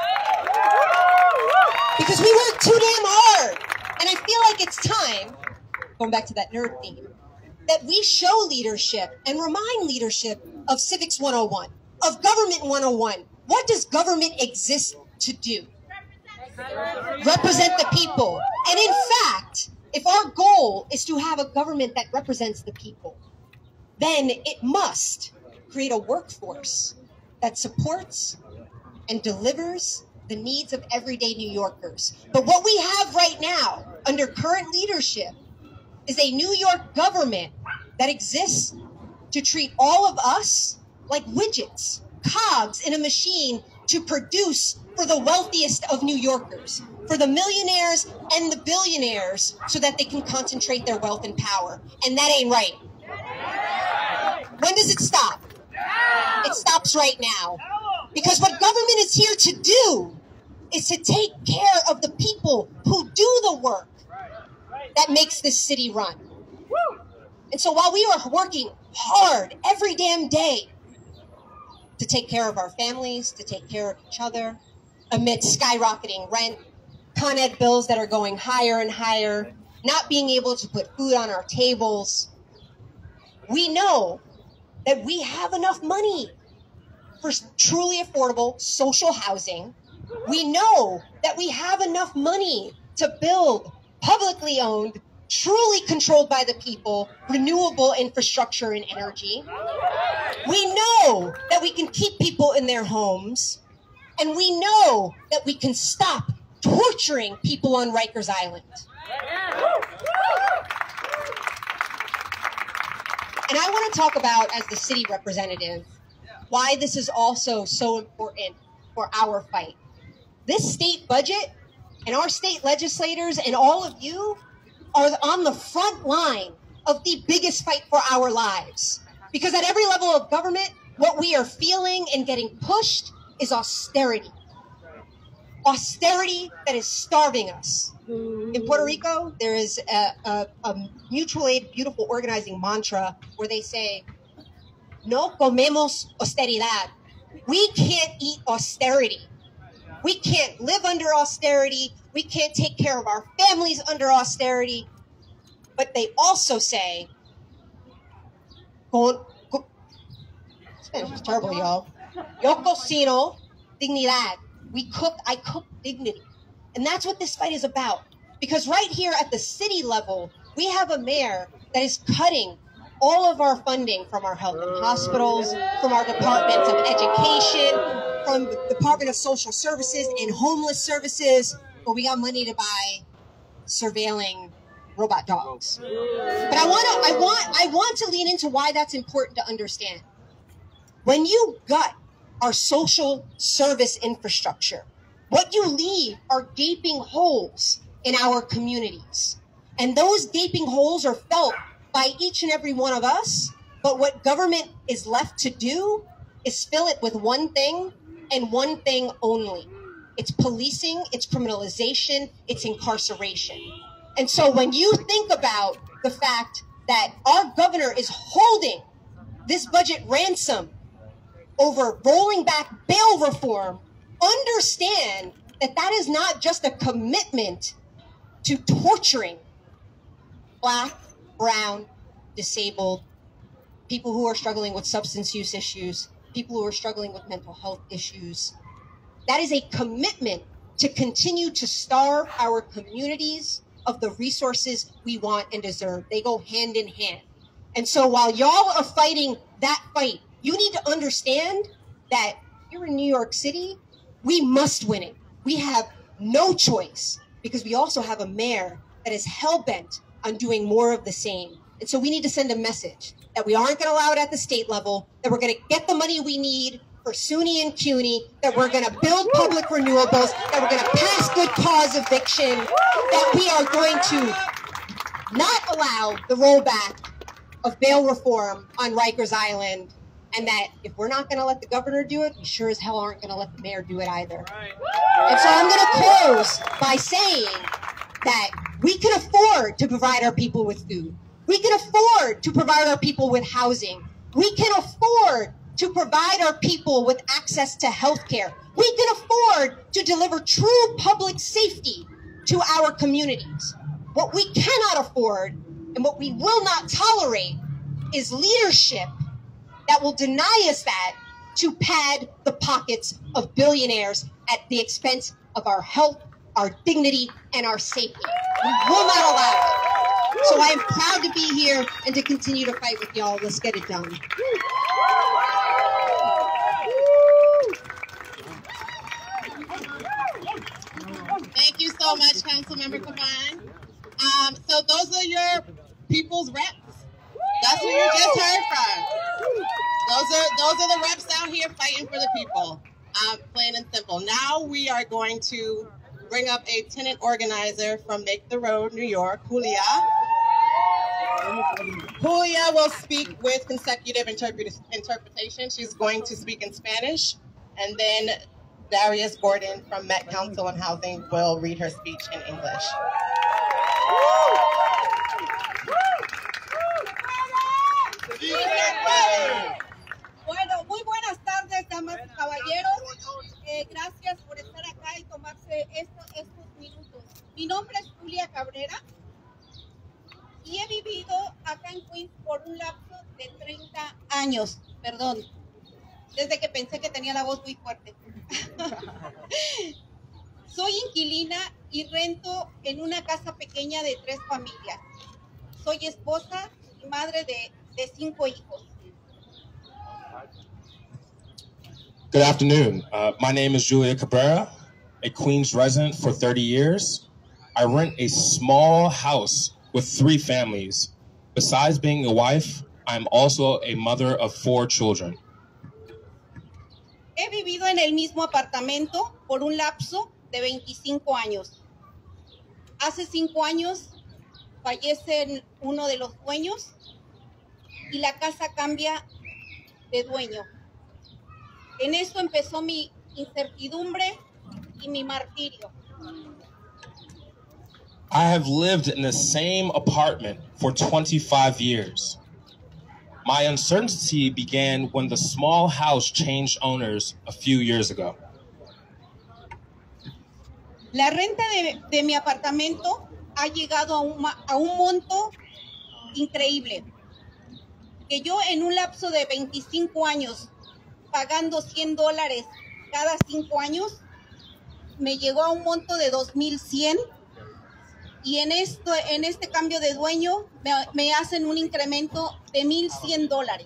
S13: Because we work too damn hard, and I feel like it's time, going back to that nerd theme, that we show leadership and remind leadership of Civics one oh one, of Government one oh one. What does government exist to do? Represent the people. And in fact, if our goal is to have a government that represents the people, then it must create a workforce that supports and delivers the needs of everyday New Yorkers. But what we have right now, under current leadership, is a New York government that exists to treat all of us like widgets, cogs in a machine to produce for the wealthiest of New Yorkers. for the millionaires and the billionaires so that they can concentrate their wealth and power. And that ain't right. When does it stop? It stops right now. Because what government is here to do is to take care of the people who do the work that makes this city run. And so while we are working hard every damn day to take care of our families, to take care of each other, amid skyrocketing rent, Con Ed bills that are going higher and higher, not being able to put food on our tables, we know that we have enough money for truly affordable social housing. We know that we have enough money to build publicly owned, truly controlled by the people, renewable infrastructure and energy. We know that we can keep people in their homes, and we know that we can stop torturing people on Rikers Island. And I want to talk about, as the city representative, why this is also so important for our fight. This state budget and our state legislators and all of you are on the front line of the biggest fight for our lives. Because at every level of government, what we are feeling and getting pushed is austerity. Austerity that is starving us. In Puerto Rico, there is a, a, a mutual aid, beautiful organizing mantra where they say, no comemos austeridad. We can't eat austerity. We can't live under austerity. We can't take care of our families under austerity. But they also say, con, con, Spanish is terrible, y'all. Yo cocino dignidad. We cook, I cook dignity. And that's what this fight is about. Because right here at the city level, we have a mayor that is cutting all of our funding from our health and hospitals, from our departments of education, from the Department of Social Services and Homeless Services, but we got money to buy surveilling robot dogs. But I want to, I want, I want to lean into why that's important to understand. When you gut our social service infrastructure, what you leave are gaping holes in our communities. And those gaping holes are felt by each and every one of us. But what government is left to do is fill it with one thing and one thing only. It's policing, it's criminalization, it's incarceration. And so when you think about the fact that our governor is holding this budget ransom over rolling back bail reform, understand that that is not just a commitment to torturing Black, brown, disabled, people who are struggling with substance use issues, people who are struggling with mental health issues. That is a commitment to continue to starve our communities of the resources we want and deserve. They go hand in hand. And so while y'all are fighting that fight, you need to understand that here in New York City, we must win it. We have no choice because we also have a mayor that is hell-bent on doing more of the same. And so we need to send a message that we aren't going to allow it at the state level, that we're going to get the money we need for SUNY and CUNY, that we're going to build public renewables, that we're going to pass good cause eviction, that we are going to not allow the rollback of bail reform on Rikers Island, and that if we're not going to let the governor do it, we sure as hell aren't going to let the mayor do it either. And so I'm going to close by saying that we can afford to provide our people with food. We can afford to provide our people with housing. We can afford to provide our people with access to health care. We can afford to deliver true public safety to our communities. What we cannot afford and what we will not tolerate is leadership that will deny us that to pad the pockets of billionaires at the expense of our health, our dignity, and our safety. We will not allow it. So I am proud to be here and to continue to fight with y'all. Let's get it done.
S9: Thank you so much, Councilmember Kavan. Um, so those are your people's reps. That's who you just heard from. Those are those are the reps out here fighting for the people. Um, plain and simple. Now we are going to bring up a tenant organizer from Make the Road, New York, Julia. Julia will speak with consecutive interpret interpretation. She's going to speak in Spanish, and then Darius Gordon from Met Council on Housing will read her speech in English.
S14: Bueno, muy buenas tardes, damas y caballeros. Eh, gracias por estar acá y tomarse esto, estos minutos. Mi nombre es Julia Cabrera y he vivido acá en Queens por un lapso de treinta años. Perdón, desde que pensé que tenía la voz muy fuerte. Soy inquilina y rento en una casa pequeña de tres familias. Soy esposa y madre de, de cinco hijos.
S15: Good afternoon. Uh, my name is Julia Cabrera, a Queens resident for thirty years. I rent a small house with three families. Besides being a wife, I'm also a mother of four children.
S14: He vivido en el mismo apartamento por un lapso de veinticinco años. Hace cinco años fallece uno de los dueños y la casa cambia de dueño. En esto empezó mi incertidumbre y mi martirio.
S15: I have lived in the same apartment for twenty-five years. My uncertainty began when the small house changed owners a few years ago.
S14: La renta de, de mi apartamento ha llegado a un, a un monto increíble, que yo en un lapso de veinticinco años, pagando cien dólares cada cinco años, me llegó a un monto de dos mil cien, y en, esto, en este cambio de dueño me, me hacen un incremento de mil cien dólares.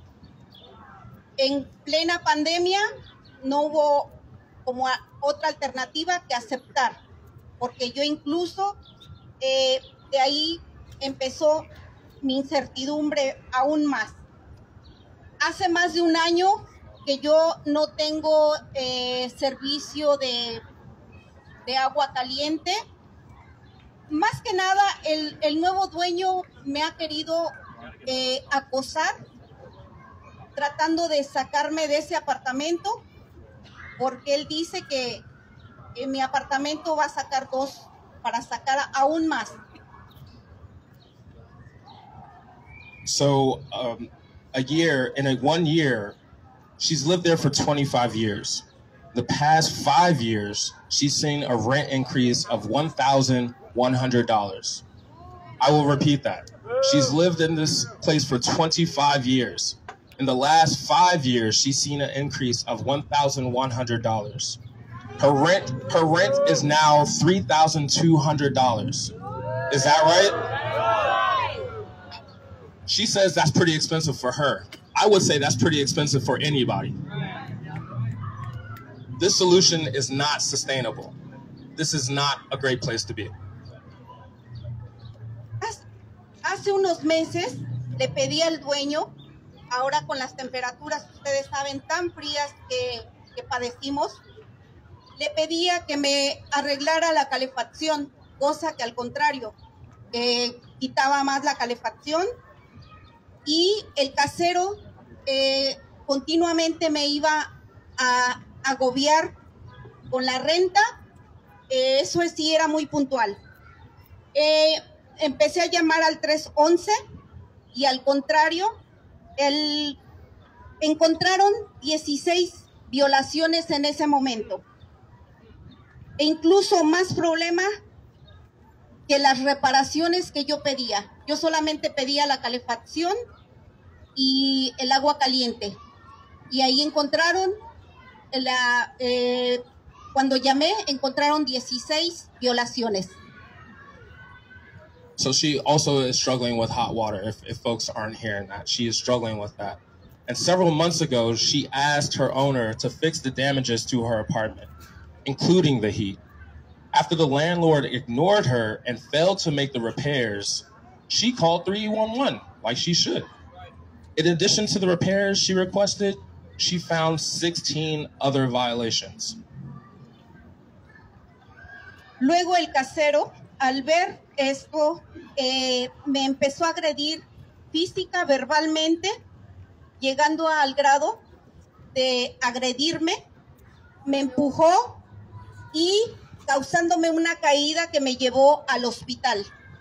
S14: En plena pandemia no hubo como a, otra alternativa que aceptar, porque yo incluso eh, de ahí empezó mi incertidumbre aún más. Hace más de un año que yo no tengo eh, servicio de, de agua caliente. Más que nada, el, el nuevo dueño me ha querido eh, acosar, tratando de sacarme de ese apartamento, porque él dice que en mi apartamento va a sacar dos para sacar aún más.
S15: So, um, a year, in a one year, she's lived there for twenty-five years. The past five years, she's seen a rent increase of one thousand one hundred dollars. I will repeat that. She's lived in this place for twenty-five years. In the last five years, she's seen an increase of one thousand one hundred dollars. Her rent, her rent is now three thousand two hundred dollars. Is that right? She says that's pretty expensive for her. I would say that's pretty expensive for anybody. This solution is not sustainable. This is not a great place to be.
S14: Hace unos meses le pedí al dueño, ahora con las temperaturas, ustedes saben, tan frías que, que padecimos, le pedía que me arreglara la calefacción, cosa que al contrario, eh, quitaba más la calefacción, y el casero eh, continuamente me iba a agobiar con la renta. Eh, eso sí era muy puntual. Eh, empecé a llamar al tres once y al contrario, el, encontraron dieciséis violaciones en ese momento. E incluso más problema que las reparaciones que yo pedía. Yo solamente pedía la calefacción y el agua caliente. Y ahí encontraron, la, eh, cuando llamé, encontraron dieciséis violaciones.
S15: So she also is struggling with hot water, if, if folks aren't hearing that. She is struggling with that. And several months ago, she asked her owner to fix the damages to her apartment, including the heat. After the landlord ignored her and failed to make the repairs, she called three one one, like she should. In addition to the repairs she requested, she found sixteen other violations.
S14: Luego el casero, al ver esto, eh, me empezó a agredir física, verbalmente, llegando al grado de agredirme, me empujó y causándome una caída que me llevó al hospital.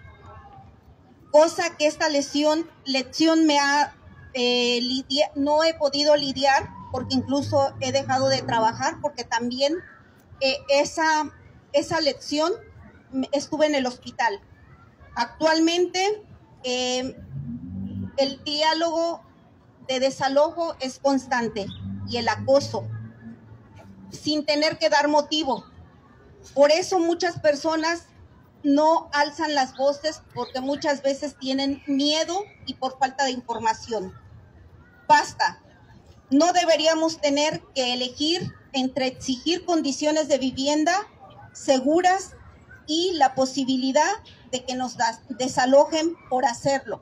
S14: Cosa que esta lesión, lección me ha, eh, lidia, no he podido lidiar porque incluso he dejado de trabajar porque también eh, esa, esa lección estuve en el hospital. Actualmente eh, el diálogo de desalojo es constante y el acoso sin tener que dar motivo. Por eso muchas personas no alzan las voces porque muchas veces tienen miedo y por falta de información. Basta. No deberíamos tener que elegir entre exigir condiciones de vivienda seguras y la posibilidad de que nos desalojen por hacerlo.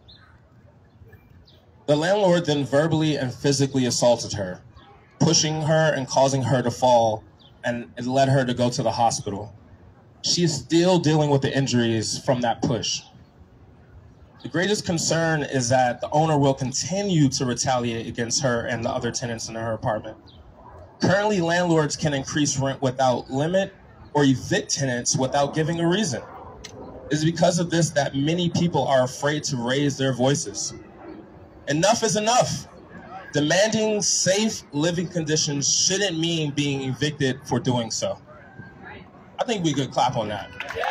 S15: The landlord then verbally and physically assaulted her, pushing her and causing her to fall, and it led her to go to the hospital. She is still dealing with the injuries from that push. The greatest concern is that the owner will continue to retaliate against her and the other tenants in her apartment. Currently, landlords can increase rent without limit or evict tenants without giving a reason. It is because of this that many people are afraid to raise their voices. Enough is enough. Demanding safe living conditions shouldn't mean being evicted for doing so. I think we could clap on that.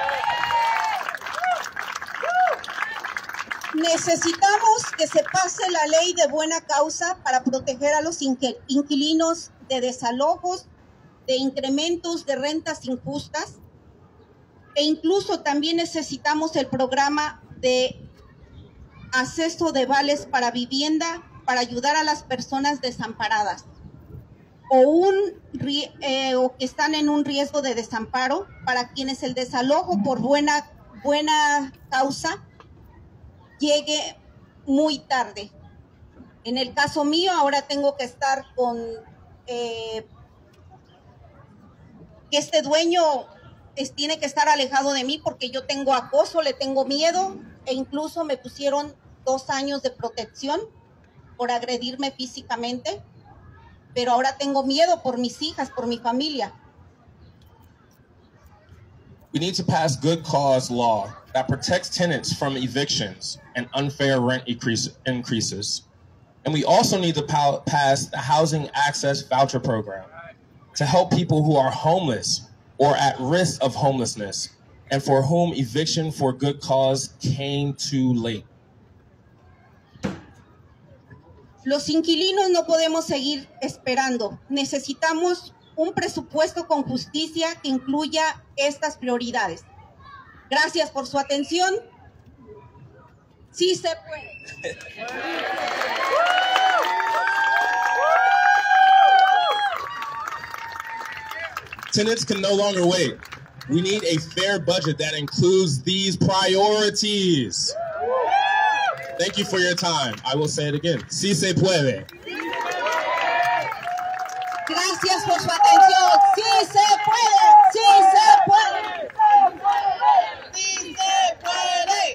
S14: Necesitamos que se pase la ley de buena causa para proteger a los inquilinos de desalojos, de incrementos de rentas injustas, e incluso también necesitamos el programa de acceso de vales para vivienda para ayudar a las personas desamparadas o, un, eh, o que están en un riesgo de desamparo, para quienes el desalojo por buena, buena causa llegue muy tarde. En el caso mío, ahora tengo que estar con eh, que este dueño es, tiene que estar alejado de mí porque yo tengo acoso, le tengo miedo e incluso me pusieron dos años de protección por agredirme físicamente, pero ahora tengo miedo por mis hijas, por mi familia.
S15: We need to pass good cause law that protects tenants from evictions and unfair rent increase, increases. And we also need to pa pass the Housing Access Voucher Program to help people who are homeless or at risk of homelessness and for whom eviction for good cause came too late.
S14: Los inquilinos no podemos seguir esperando. Necesitamos un presupuesto con justicia que incluya estas prioridades. Gracias por su atención. Sí se puede.
S15: Tenants can no longer wait. We need a fair budget that includes these priorities. Thank you for your time. I will say it again. Sí se puede.
S14: Gracias por su atención. Sí se puede. Sí se puede.
S9: Sí se puede.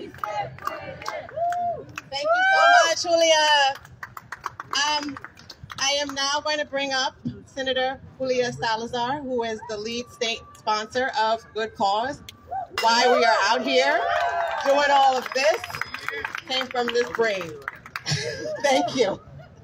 S9: Thank you so much, Julia. Um, I am now going to bring up Senator Julia Salazar, who is the lead state sponsor of Good Cause. Why we are out here doing all of this came from this brain. Thank you.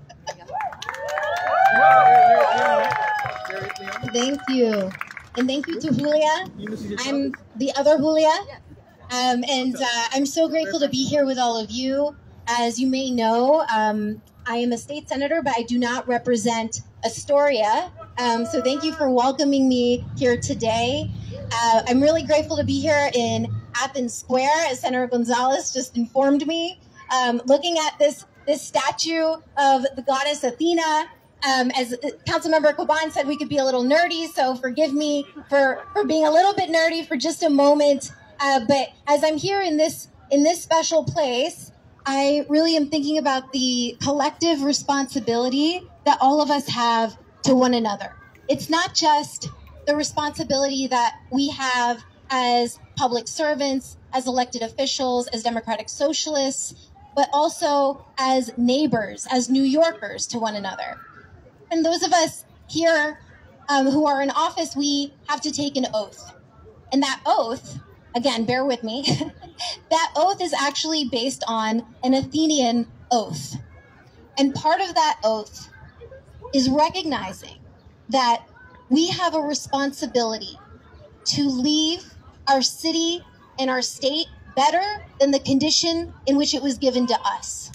S16: Thank you. And thank you to Julia. I'm the other Julia. Um, and uh, I'm so grateful to be here with all of you. As you may know, um, I am a state senator, but I do not represent Astoria. Um, so thank you for welcoming me here today. Uh, I'm really grateful to be here in Athens Square, as Senator Gonzalez just informed me. Um, looking at this, this statue of the goddess Athena, um, as Councilmember Coban said, we could be a little nerdy, so forgive me for, for being a little bit nerdy for just a moment. Uh, but as I'm here in this, in this special place, I really am thinking about the collective responsibility that all of us have to one another. It's not just the responsibility that we have as public servants, as elected officials, as democratic socialists, but also as neighbors, as New Yorkers to one another. And those of us here um, who are in office, we have to take an oath. And that oath, again, bear with me, that oath is actually based on an Athenian oath. And part of that oath is recognizing that we have a responsibility to leave our city and our state better than the condition in which it was given to us.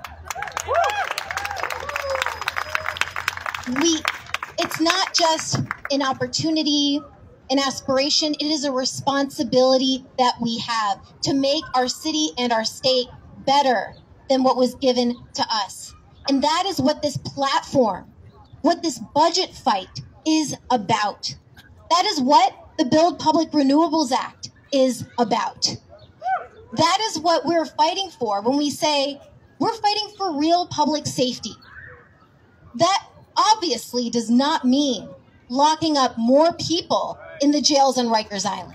S16: We, it's not just an opportunity, an aspiration, it is a responsibility that we have to make our city and our state better than what was given to us. And that is what this platform, what this budget fight is about. That is what the Build Public Renewables Act is about. That is what we're fighting for when we say we're fighting for real public safety. That obviously does not mean locking up more people in the jails on Rikers Island.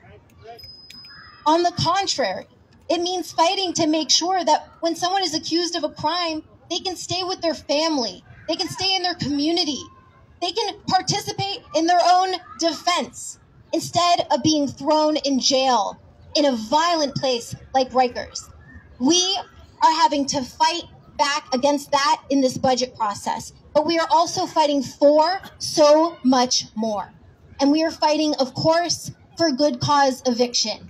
S16: On the contrary, it means fighting to make sure that when someone is accused of a crime, they can stay with their family, they can stay in their community, they can participate in their own defense instead of being thrown in jail in a violent place like Rikers. We are having to fight back against that in this budget process, but we are also fighting for so much more. And we are fighting, of course, for good cause eviction.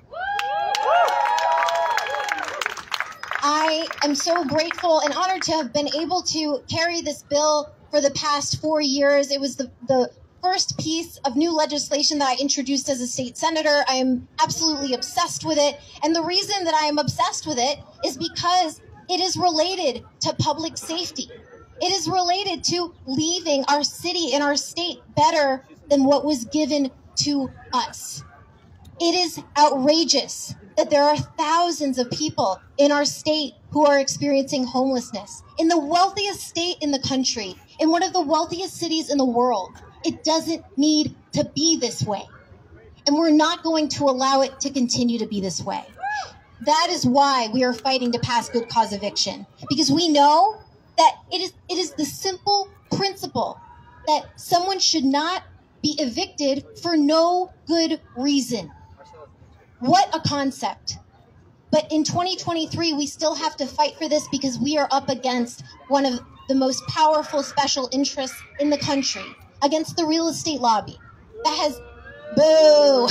S16: I am so grateful and honored to have been able to carry this bill for the past four years. It was the, the first piece of new legislation that I introduced as a state senator. I am absolutely obsessed with it. And the reason that I am obsessed with it is because it is related to public safety. It is related to leaving our city and our state better than what was given to us. It is outrageous that there are thousands of people in our state who are experiencing homelessness. In the wealthiest state in the country, in one of the wealthiest cities in the world, it doesn't need to be this way. And we're not going to allow it to continue to be this way. That is why we are fighting to pass good cause eviction, because we know that it is, it is the simple principle that someone should not be evicted for no good reason. What a concept. But in twenty twenty-three, we still have to fight for this because we are up against one of the most powerful special interests in the country, against the real estate lobby that has, boo.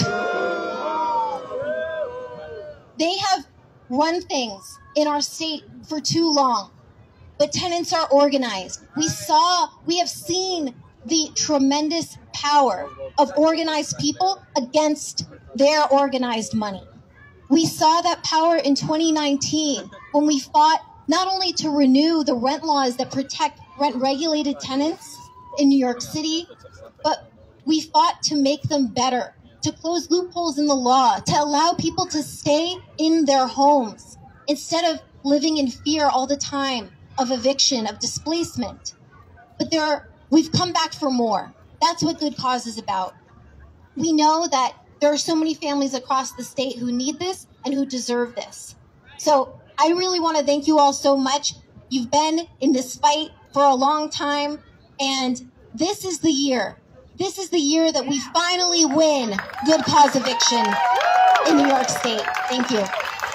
S16: They have run things in our state for too long, but tenants are organized. We saw, we have seen the tremendous power of organized people against their organized money. We saw that power in twenty nineteen when we fought not only to renew the rent laws that protect rent-regulated tenants in New York City, but we fought to make them better, to close loopholes in the law, to allow people to stay in their homes instead of living in fear all the time of eviction, of displacement. But there are, we've come back for more. That's what good cause is about. We know that there are so many families across the state who need this and who deserve this. So I really want to thank you all so much. You've been in this fight for a long time, and this is the year. This is the year that we finally win good cause eviction in New York State. Thank you.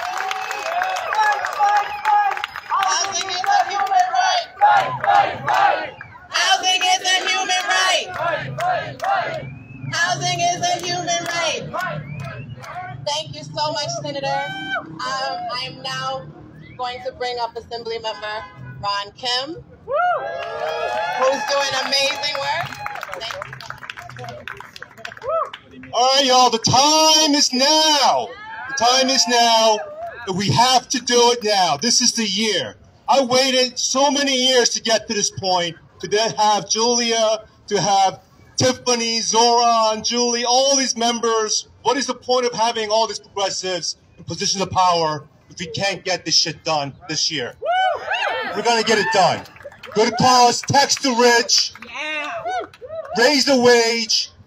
S9: Housing is a human right. Fight, fight, fight. Housing is a human right. Fight, fight, fight. Housing is a human right. Thank you so much, Senator. Um, I am now going to bring up Assembly Member Ron Kim, who's doing amazing work. Thank you.
S17: All right, y'all, the time is now. The time is now. We have to do it now. This is the year. I waited so many years to get to this point, to then have Julia, to have Tiffany, Zoran, Julie, all these members. What is the point of having all these progressives in positions of power if we can't get this shit done this year? We're going to get it done. Good cause, tax the rich, raise the wage,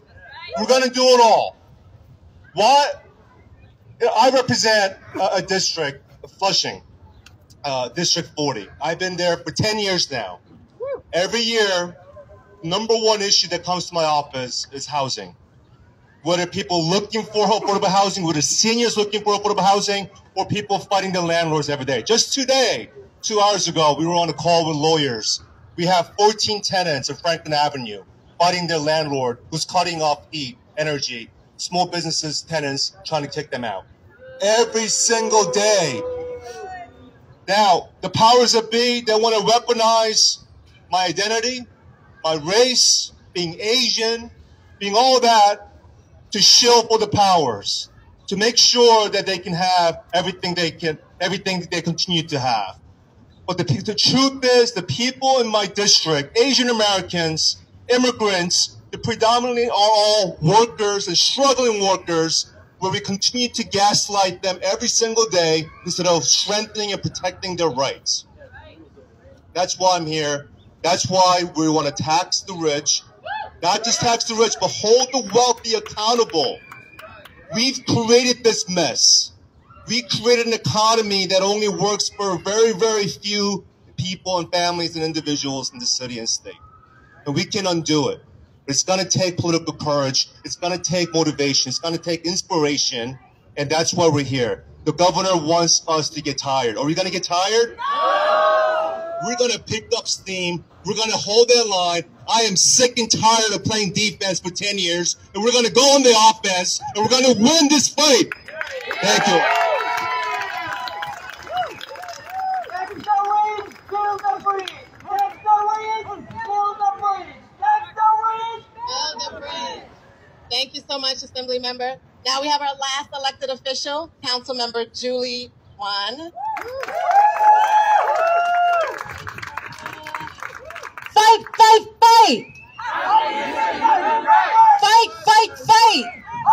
S17: We're going to do it all. What? I represent a, a district, Flushing, uh, District forty. I've been there for ten years now. Every year, number one issue that comes to my office is housing. Whether people looking for affordable housing, whether seniors looking for affordable housing, or people fighting the landlords every day. Just today, two hours ago, we were on a call with lawyers. We have fourteen tenants on Franklin Avenue fighting their landlord who's cutting off heat, energy, small businesses, tenants, trying to kick them out. Every single day. Now, the powers that be, they want to weaponize my identity, my race, being Asian, being all that, to shield for the powers, to make sure that they can have everything they can, everything that they continue to have. But the, the truth is, the people in my district, Asian Americans, immigrants, they predominantly are all workers and struggling workers, where we continue to gaslight them every single day instead of strengthening and protecting their rights. That's why I'm here. That's why we want to tax the rich. Not just tax the rich, but hold the wealthy accountable. We've created this mess. We created an economy that only works for very, very few people and families and individuals in the city and state. And we can undo it. But it's going to take political courage. It's going to take motivation. It's going to take inspiration. And that's why we're here. The governor wants us to get tired. Are we going to get tired? No! We're going to pick up steam. We're going to hold that line. I am sick and tired of playing defense for ten years. And we're going to go on the offense. And we're going to win this fight. Thank you.
S9: Thank you so much, Assembly Member. Now we have our last elected official, Council Member Julie Wan.
S18: Fight, fight, fight! Fight, fight, fight!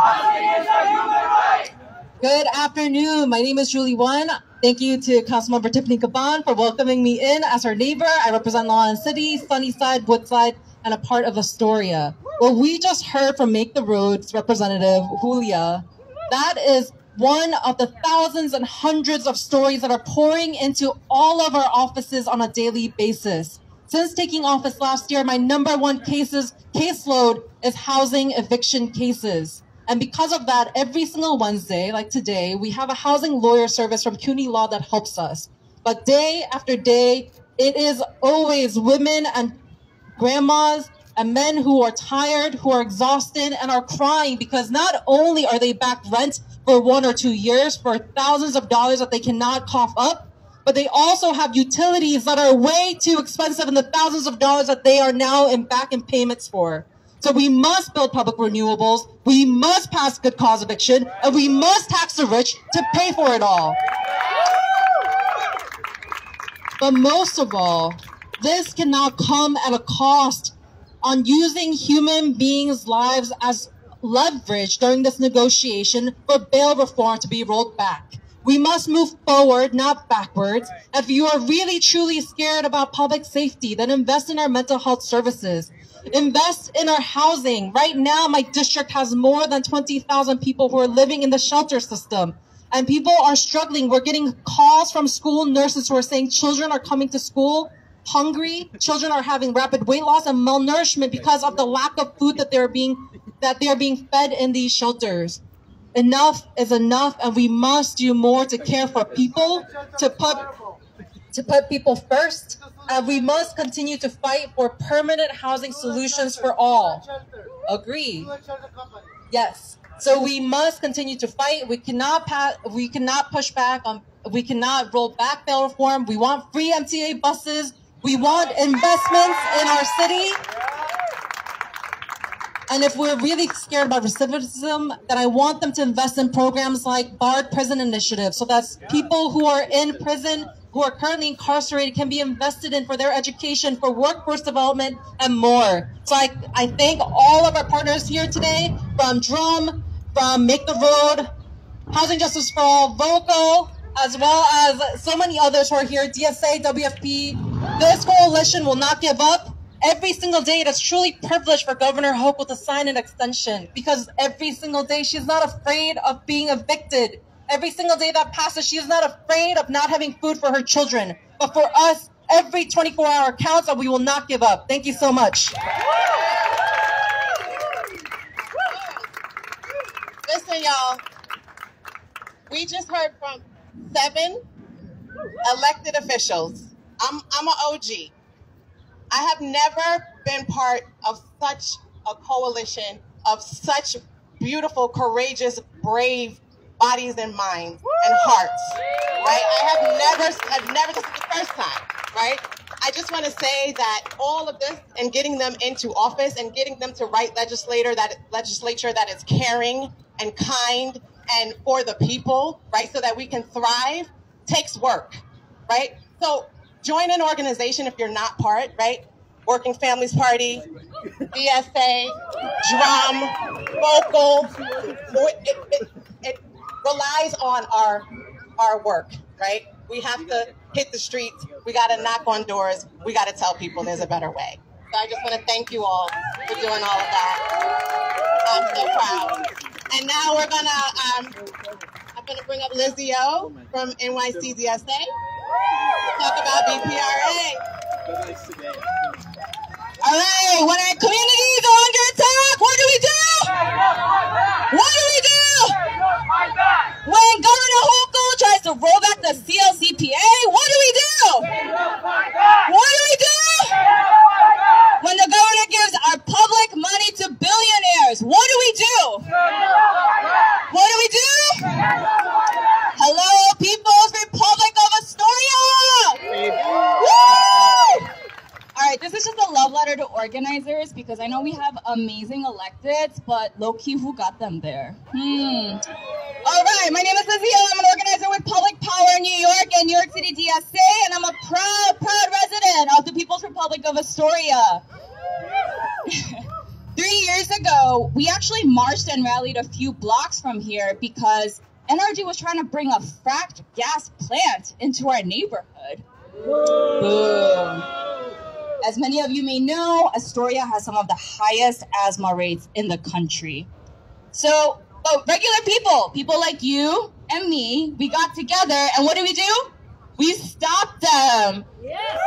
S18: Good afternoon. My name is Julie Wan. Thank you to Councilmember Tiffany Caban for welcoming me in as her neighbor. I represent Long Island City, Sunnyside, Woodside, and a part of Astoria. Well, we just heard from Make the Roads Representative Julia. That is one of the thousands and hundreds of stories that are pouring into all of our offices on a daily basis. Since taking office last year, my number one cases caseload is housing eviction cases. And because of that, every single Wednesday, like today, we have a housing lawyer service from CUNY Law that helps us. But day after day, it is always women and grandmas and men who are tired, who are exhausted, and are crying because not only are they back rent for one or two years for thousands of dollars that they cannot cough up, but they also have utilities that are way too expensive in the thousands of dollars that they are now in back in payments for. So we must build public renewables, we must pass good cause eviction, and we must tax the rich to pay for it all. But most of all, this cannot come at a cost on using human beings' lives as leverage during this negotiation for bail reform to be rolled back. We must move forward, not backwards. If you are really truly scared about public safety, then invest in our mental health services. Invest in our housing. Right now, my district has more than twenty thousand people who are living in the shelter system. And people are struggling. We're getting calls from school nurses who are saying children are coming to school hungry. Children are having rapid weight loss and malnourishment because of the lack of food that they're being that they're being fed in these shelters. Enough is enough, and we must do more to care for people, to put to put people first, and we must continue to fight for permanent housing solutions for all. Agree? Yes. So we must continue to fight. We cannot pass, we cannot push back on. We cannot roll back bail reform. We want free M T A buses. We want investments in our city. And if we're really scared about recidivism, then I want them to invest in programs like Barred Prison Initiative, so that people who are in prison, who are currently incarcerated, can be invested in for their education, for workforce development, and more. So I, I thank all of our partners here today, from Drum, from Make the Road, Housing Justice for All, Vocal, as well as so many others who are here, D S A, W F P. This coalition will not give up. Every single day, it is truly privileged for Governor Hochul to sign an extension because every single day she's not afraid of being evicted. Every single day that passes, she is not afraid of not having food for her children. But for us, every twenty-four hour counts and we will not give up. Thank you so much.
S9: Listen, y'all, we just heard from seven elected officials. I'm, I'm an O G. I have never been part of such a coalition of such beautiful, courageous, brave bodies and minds and hearts, right? I have never, I've never, this is the first time, right? I just want to say that all of this and getting them into office and getting them to write legislator that legislature that is caring and kind and for the people, right? So that we can thrive takes work, right? So join an organization if you're not part, right? Working Families Party, D S A, Drum, Vocal. It, it, it relies on our, our work, right? We have to hit the streets. We got to knock on doors. We got to tell people there's a better way. So I just want to thank you all for doing all of that. I'm so proud. And now we're going to, um, I'm going to bring up Lizzie O from N Y C D S A. Talk about B P R A.
S19: All right, when our communities are under attack, what do we do? What do we do? When Governor Hochul tries to roll back the C L C P A, what do we do? What do we do? When the governor gives our public money to billionaires, what do we do? What do we do? Hello, People's Republic of Astoria! Woo! All right, this is just a love letter to organizers because I know we have amazing electeds, but low-key, who got them there? Hmm. All right, my name is Lizzie O. I'm an organizer with Public Power in New York and New York City D S A, and I'm a proud, proud resident of the People's Republic of Astoria. Three years ago, we actually marched and rallied a few blocks from here because N R G was trying to bring a fracked gas plant into our neighborhood. Boom. As many of you may know, Astoria has some of the highest asthma rates in the country. So, but regular people, people like you and me, we got together and what did we do? We stopped them. Yes.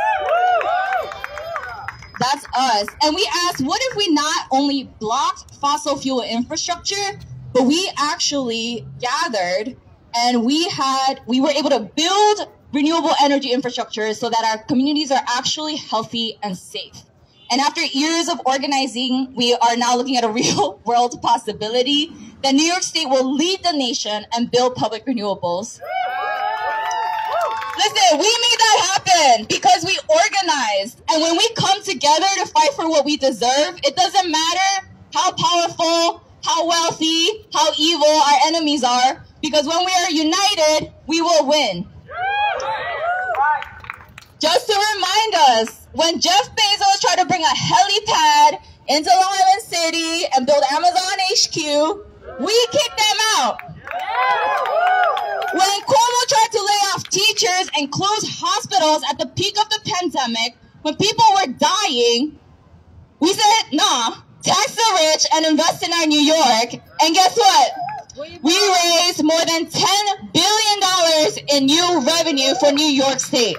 S19: That's us. And we asked, what if we not only blocked fossil fuel infrastructure, but we actually gathered and we had, we were able to build renewable energy infrastructure so that our communities are actually healthy and safe. And after years of organizing, we are now looking at a real world possibility that New York State will lead the nation and build public renewables. Listen, we made that happen because we organized. And when we come together to fight for what we deserve, it doesn't matter how powerful, how wealthy, how evil our enemies are, because when we are united, we will win. Just to remind us, when Jeff Bezos tried to bring a helipad into Long Island City and build Amazon H Q, we kicked them out. When Cuomo tried to lay off teachers and close hospitals at the peak of the pandemic, when people were dying, we said, nah, tax the rich and invest in our New York. And guess what? We raised more than ten billion dollars in new revenue for New York State.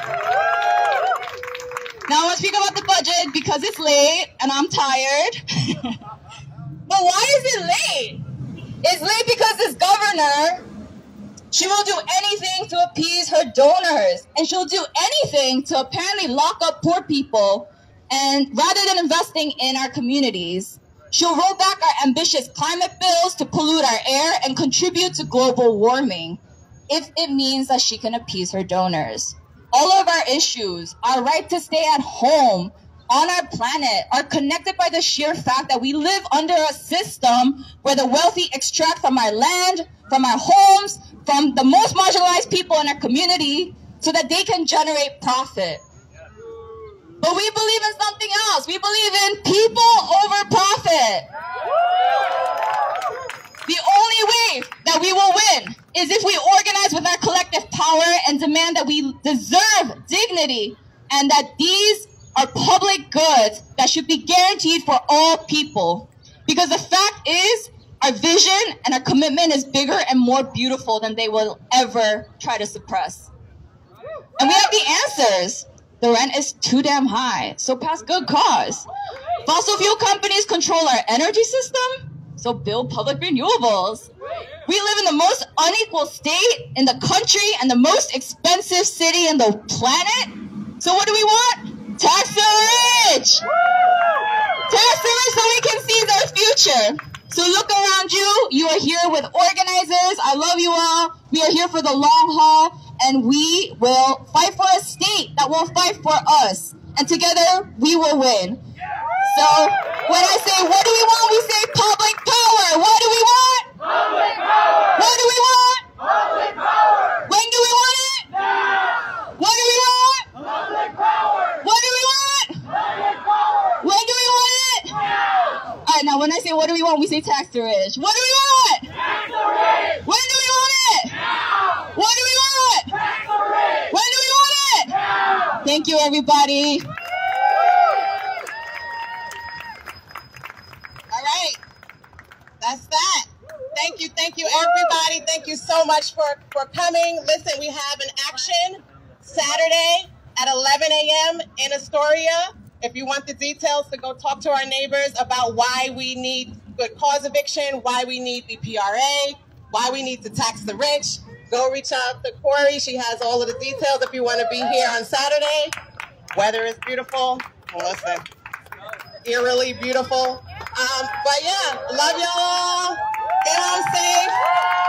S19: Now I want to speak about the budget because it's late and I'm tired. But why is it late? It's late because this governor, she will do anything to appease her donors. And she'll do anything to apparently lock up poor people. And rather than investing in our communities, she'll roll back our ambitious climate bills to pollute our air and contribute to global warming if it means that she can appease her donors. All of our issues, our right to stay at home on our planet, are connected by the sheer fact that we live under a system where the wealthy extract from our land, from our homes, from the most marginalized people in our community so that they can generate profit. But we believe in something else. We believe in people over profit. The only way that we will win is if we organize with our collective power and demand that we deserve dignity and that these are public goods that should be guaranteed for all people. Because the fact is, our vision and our commitment is bigger and more beautiful than they will ever try to suppress. And we have the answers. The rent is too damn high, so pass good cause. Fossil fuel companies control our energy system, so build public renewables. We live in the most unequal state in the country and the most expensive city in the planet. So what do we want? Tax the rich! Tax the rich so we can seize our future. So look around you. You are here with organizers. I love you all. We are here for the long haul, and we will fight for a state that will fight for us. And together, we will win. So when I say, what do we want? We say public power. What do we want? Public power. What do we want? Public power. When do we want it? Now. What do we want? Public power. What do we want? Public power. When do we want it? Now. All right, now when I say, what do we want? We say tax the rich. What do we want? Tax the rich. When do we want it? Now. What do we want? Tax the rich. When do we want it? Now. Thank you, everybody.
S9: That's that. Thank you, thank you, everybody. Thank you so much for, for coming. Listen, we have an action Saturday at eleven a m in Astoria. If you want the details, to go talk to our neighbors about why we need good cause eviction, why we need the P R A, why we need to tax the rich, go reach out to Corey. She has all of the details if you want to be here on Saturday. Weather is beautiful. Listen, eerily beautiful. Um, but yeah, love y'all. Get home safe.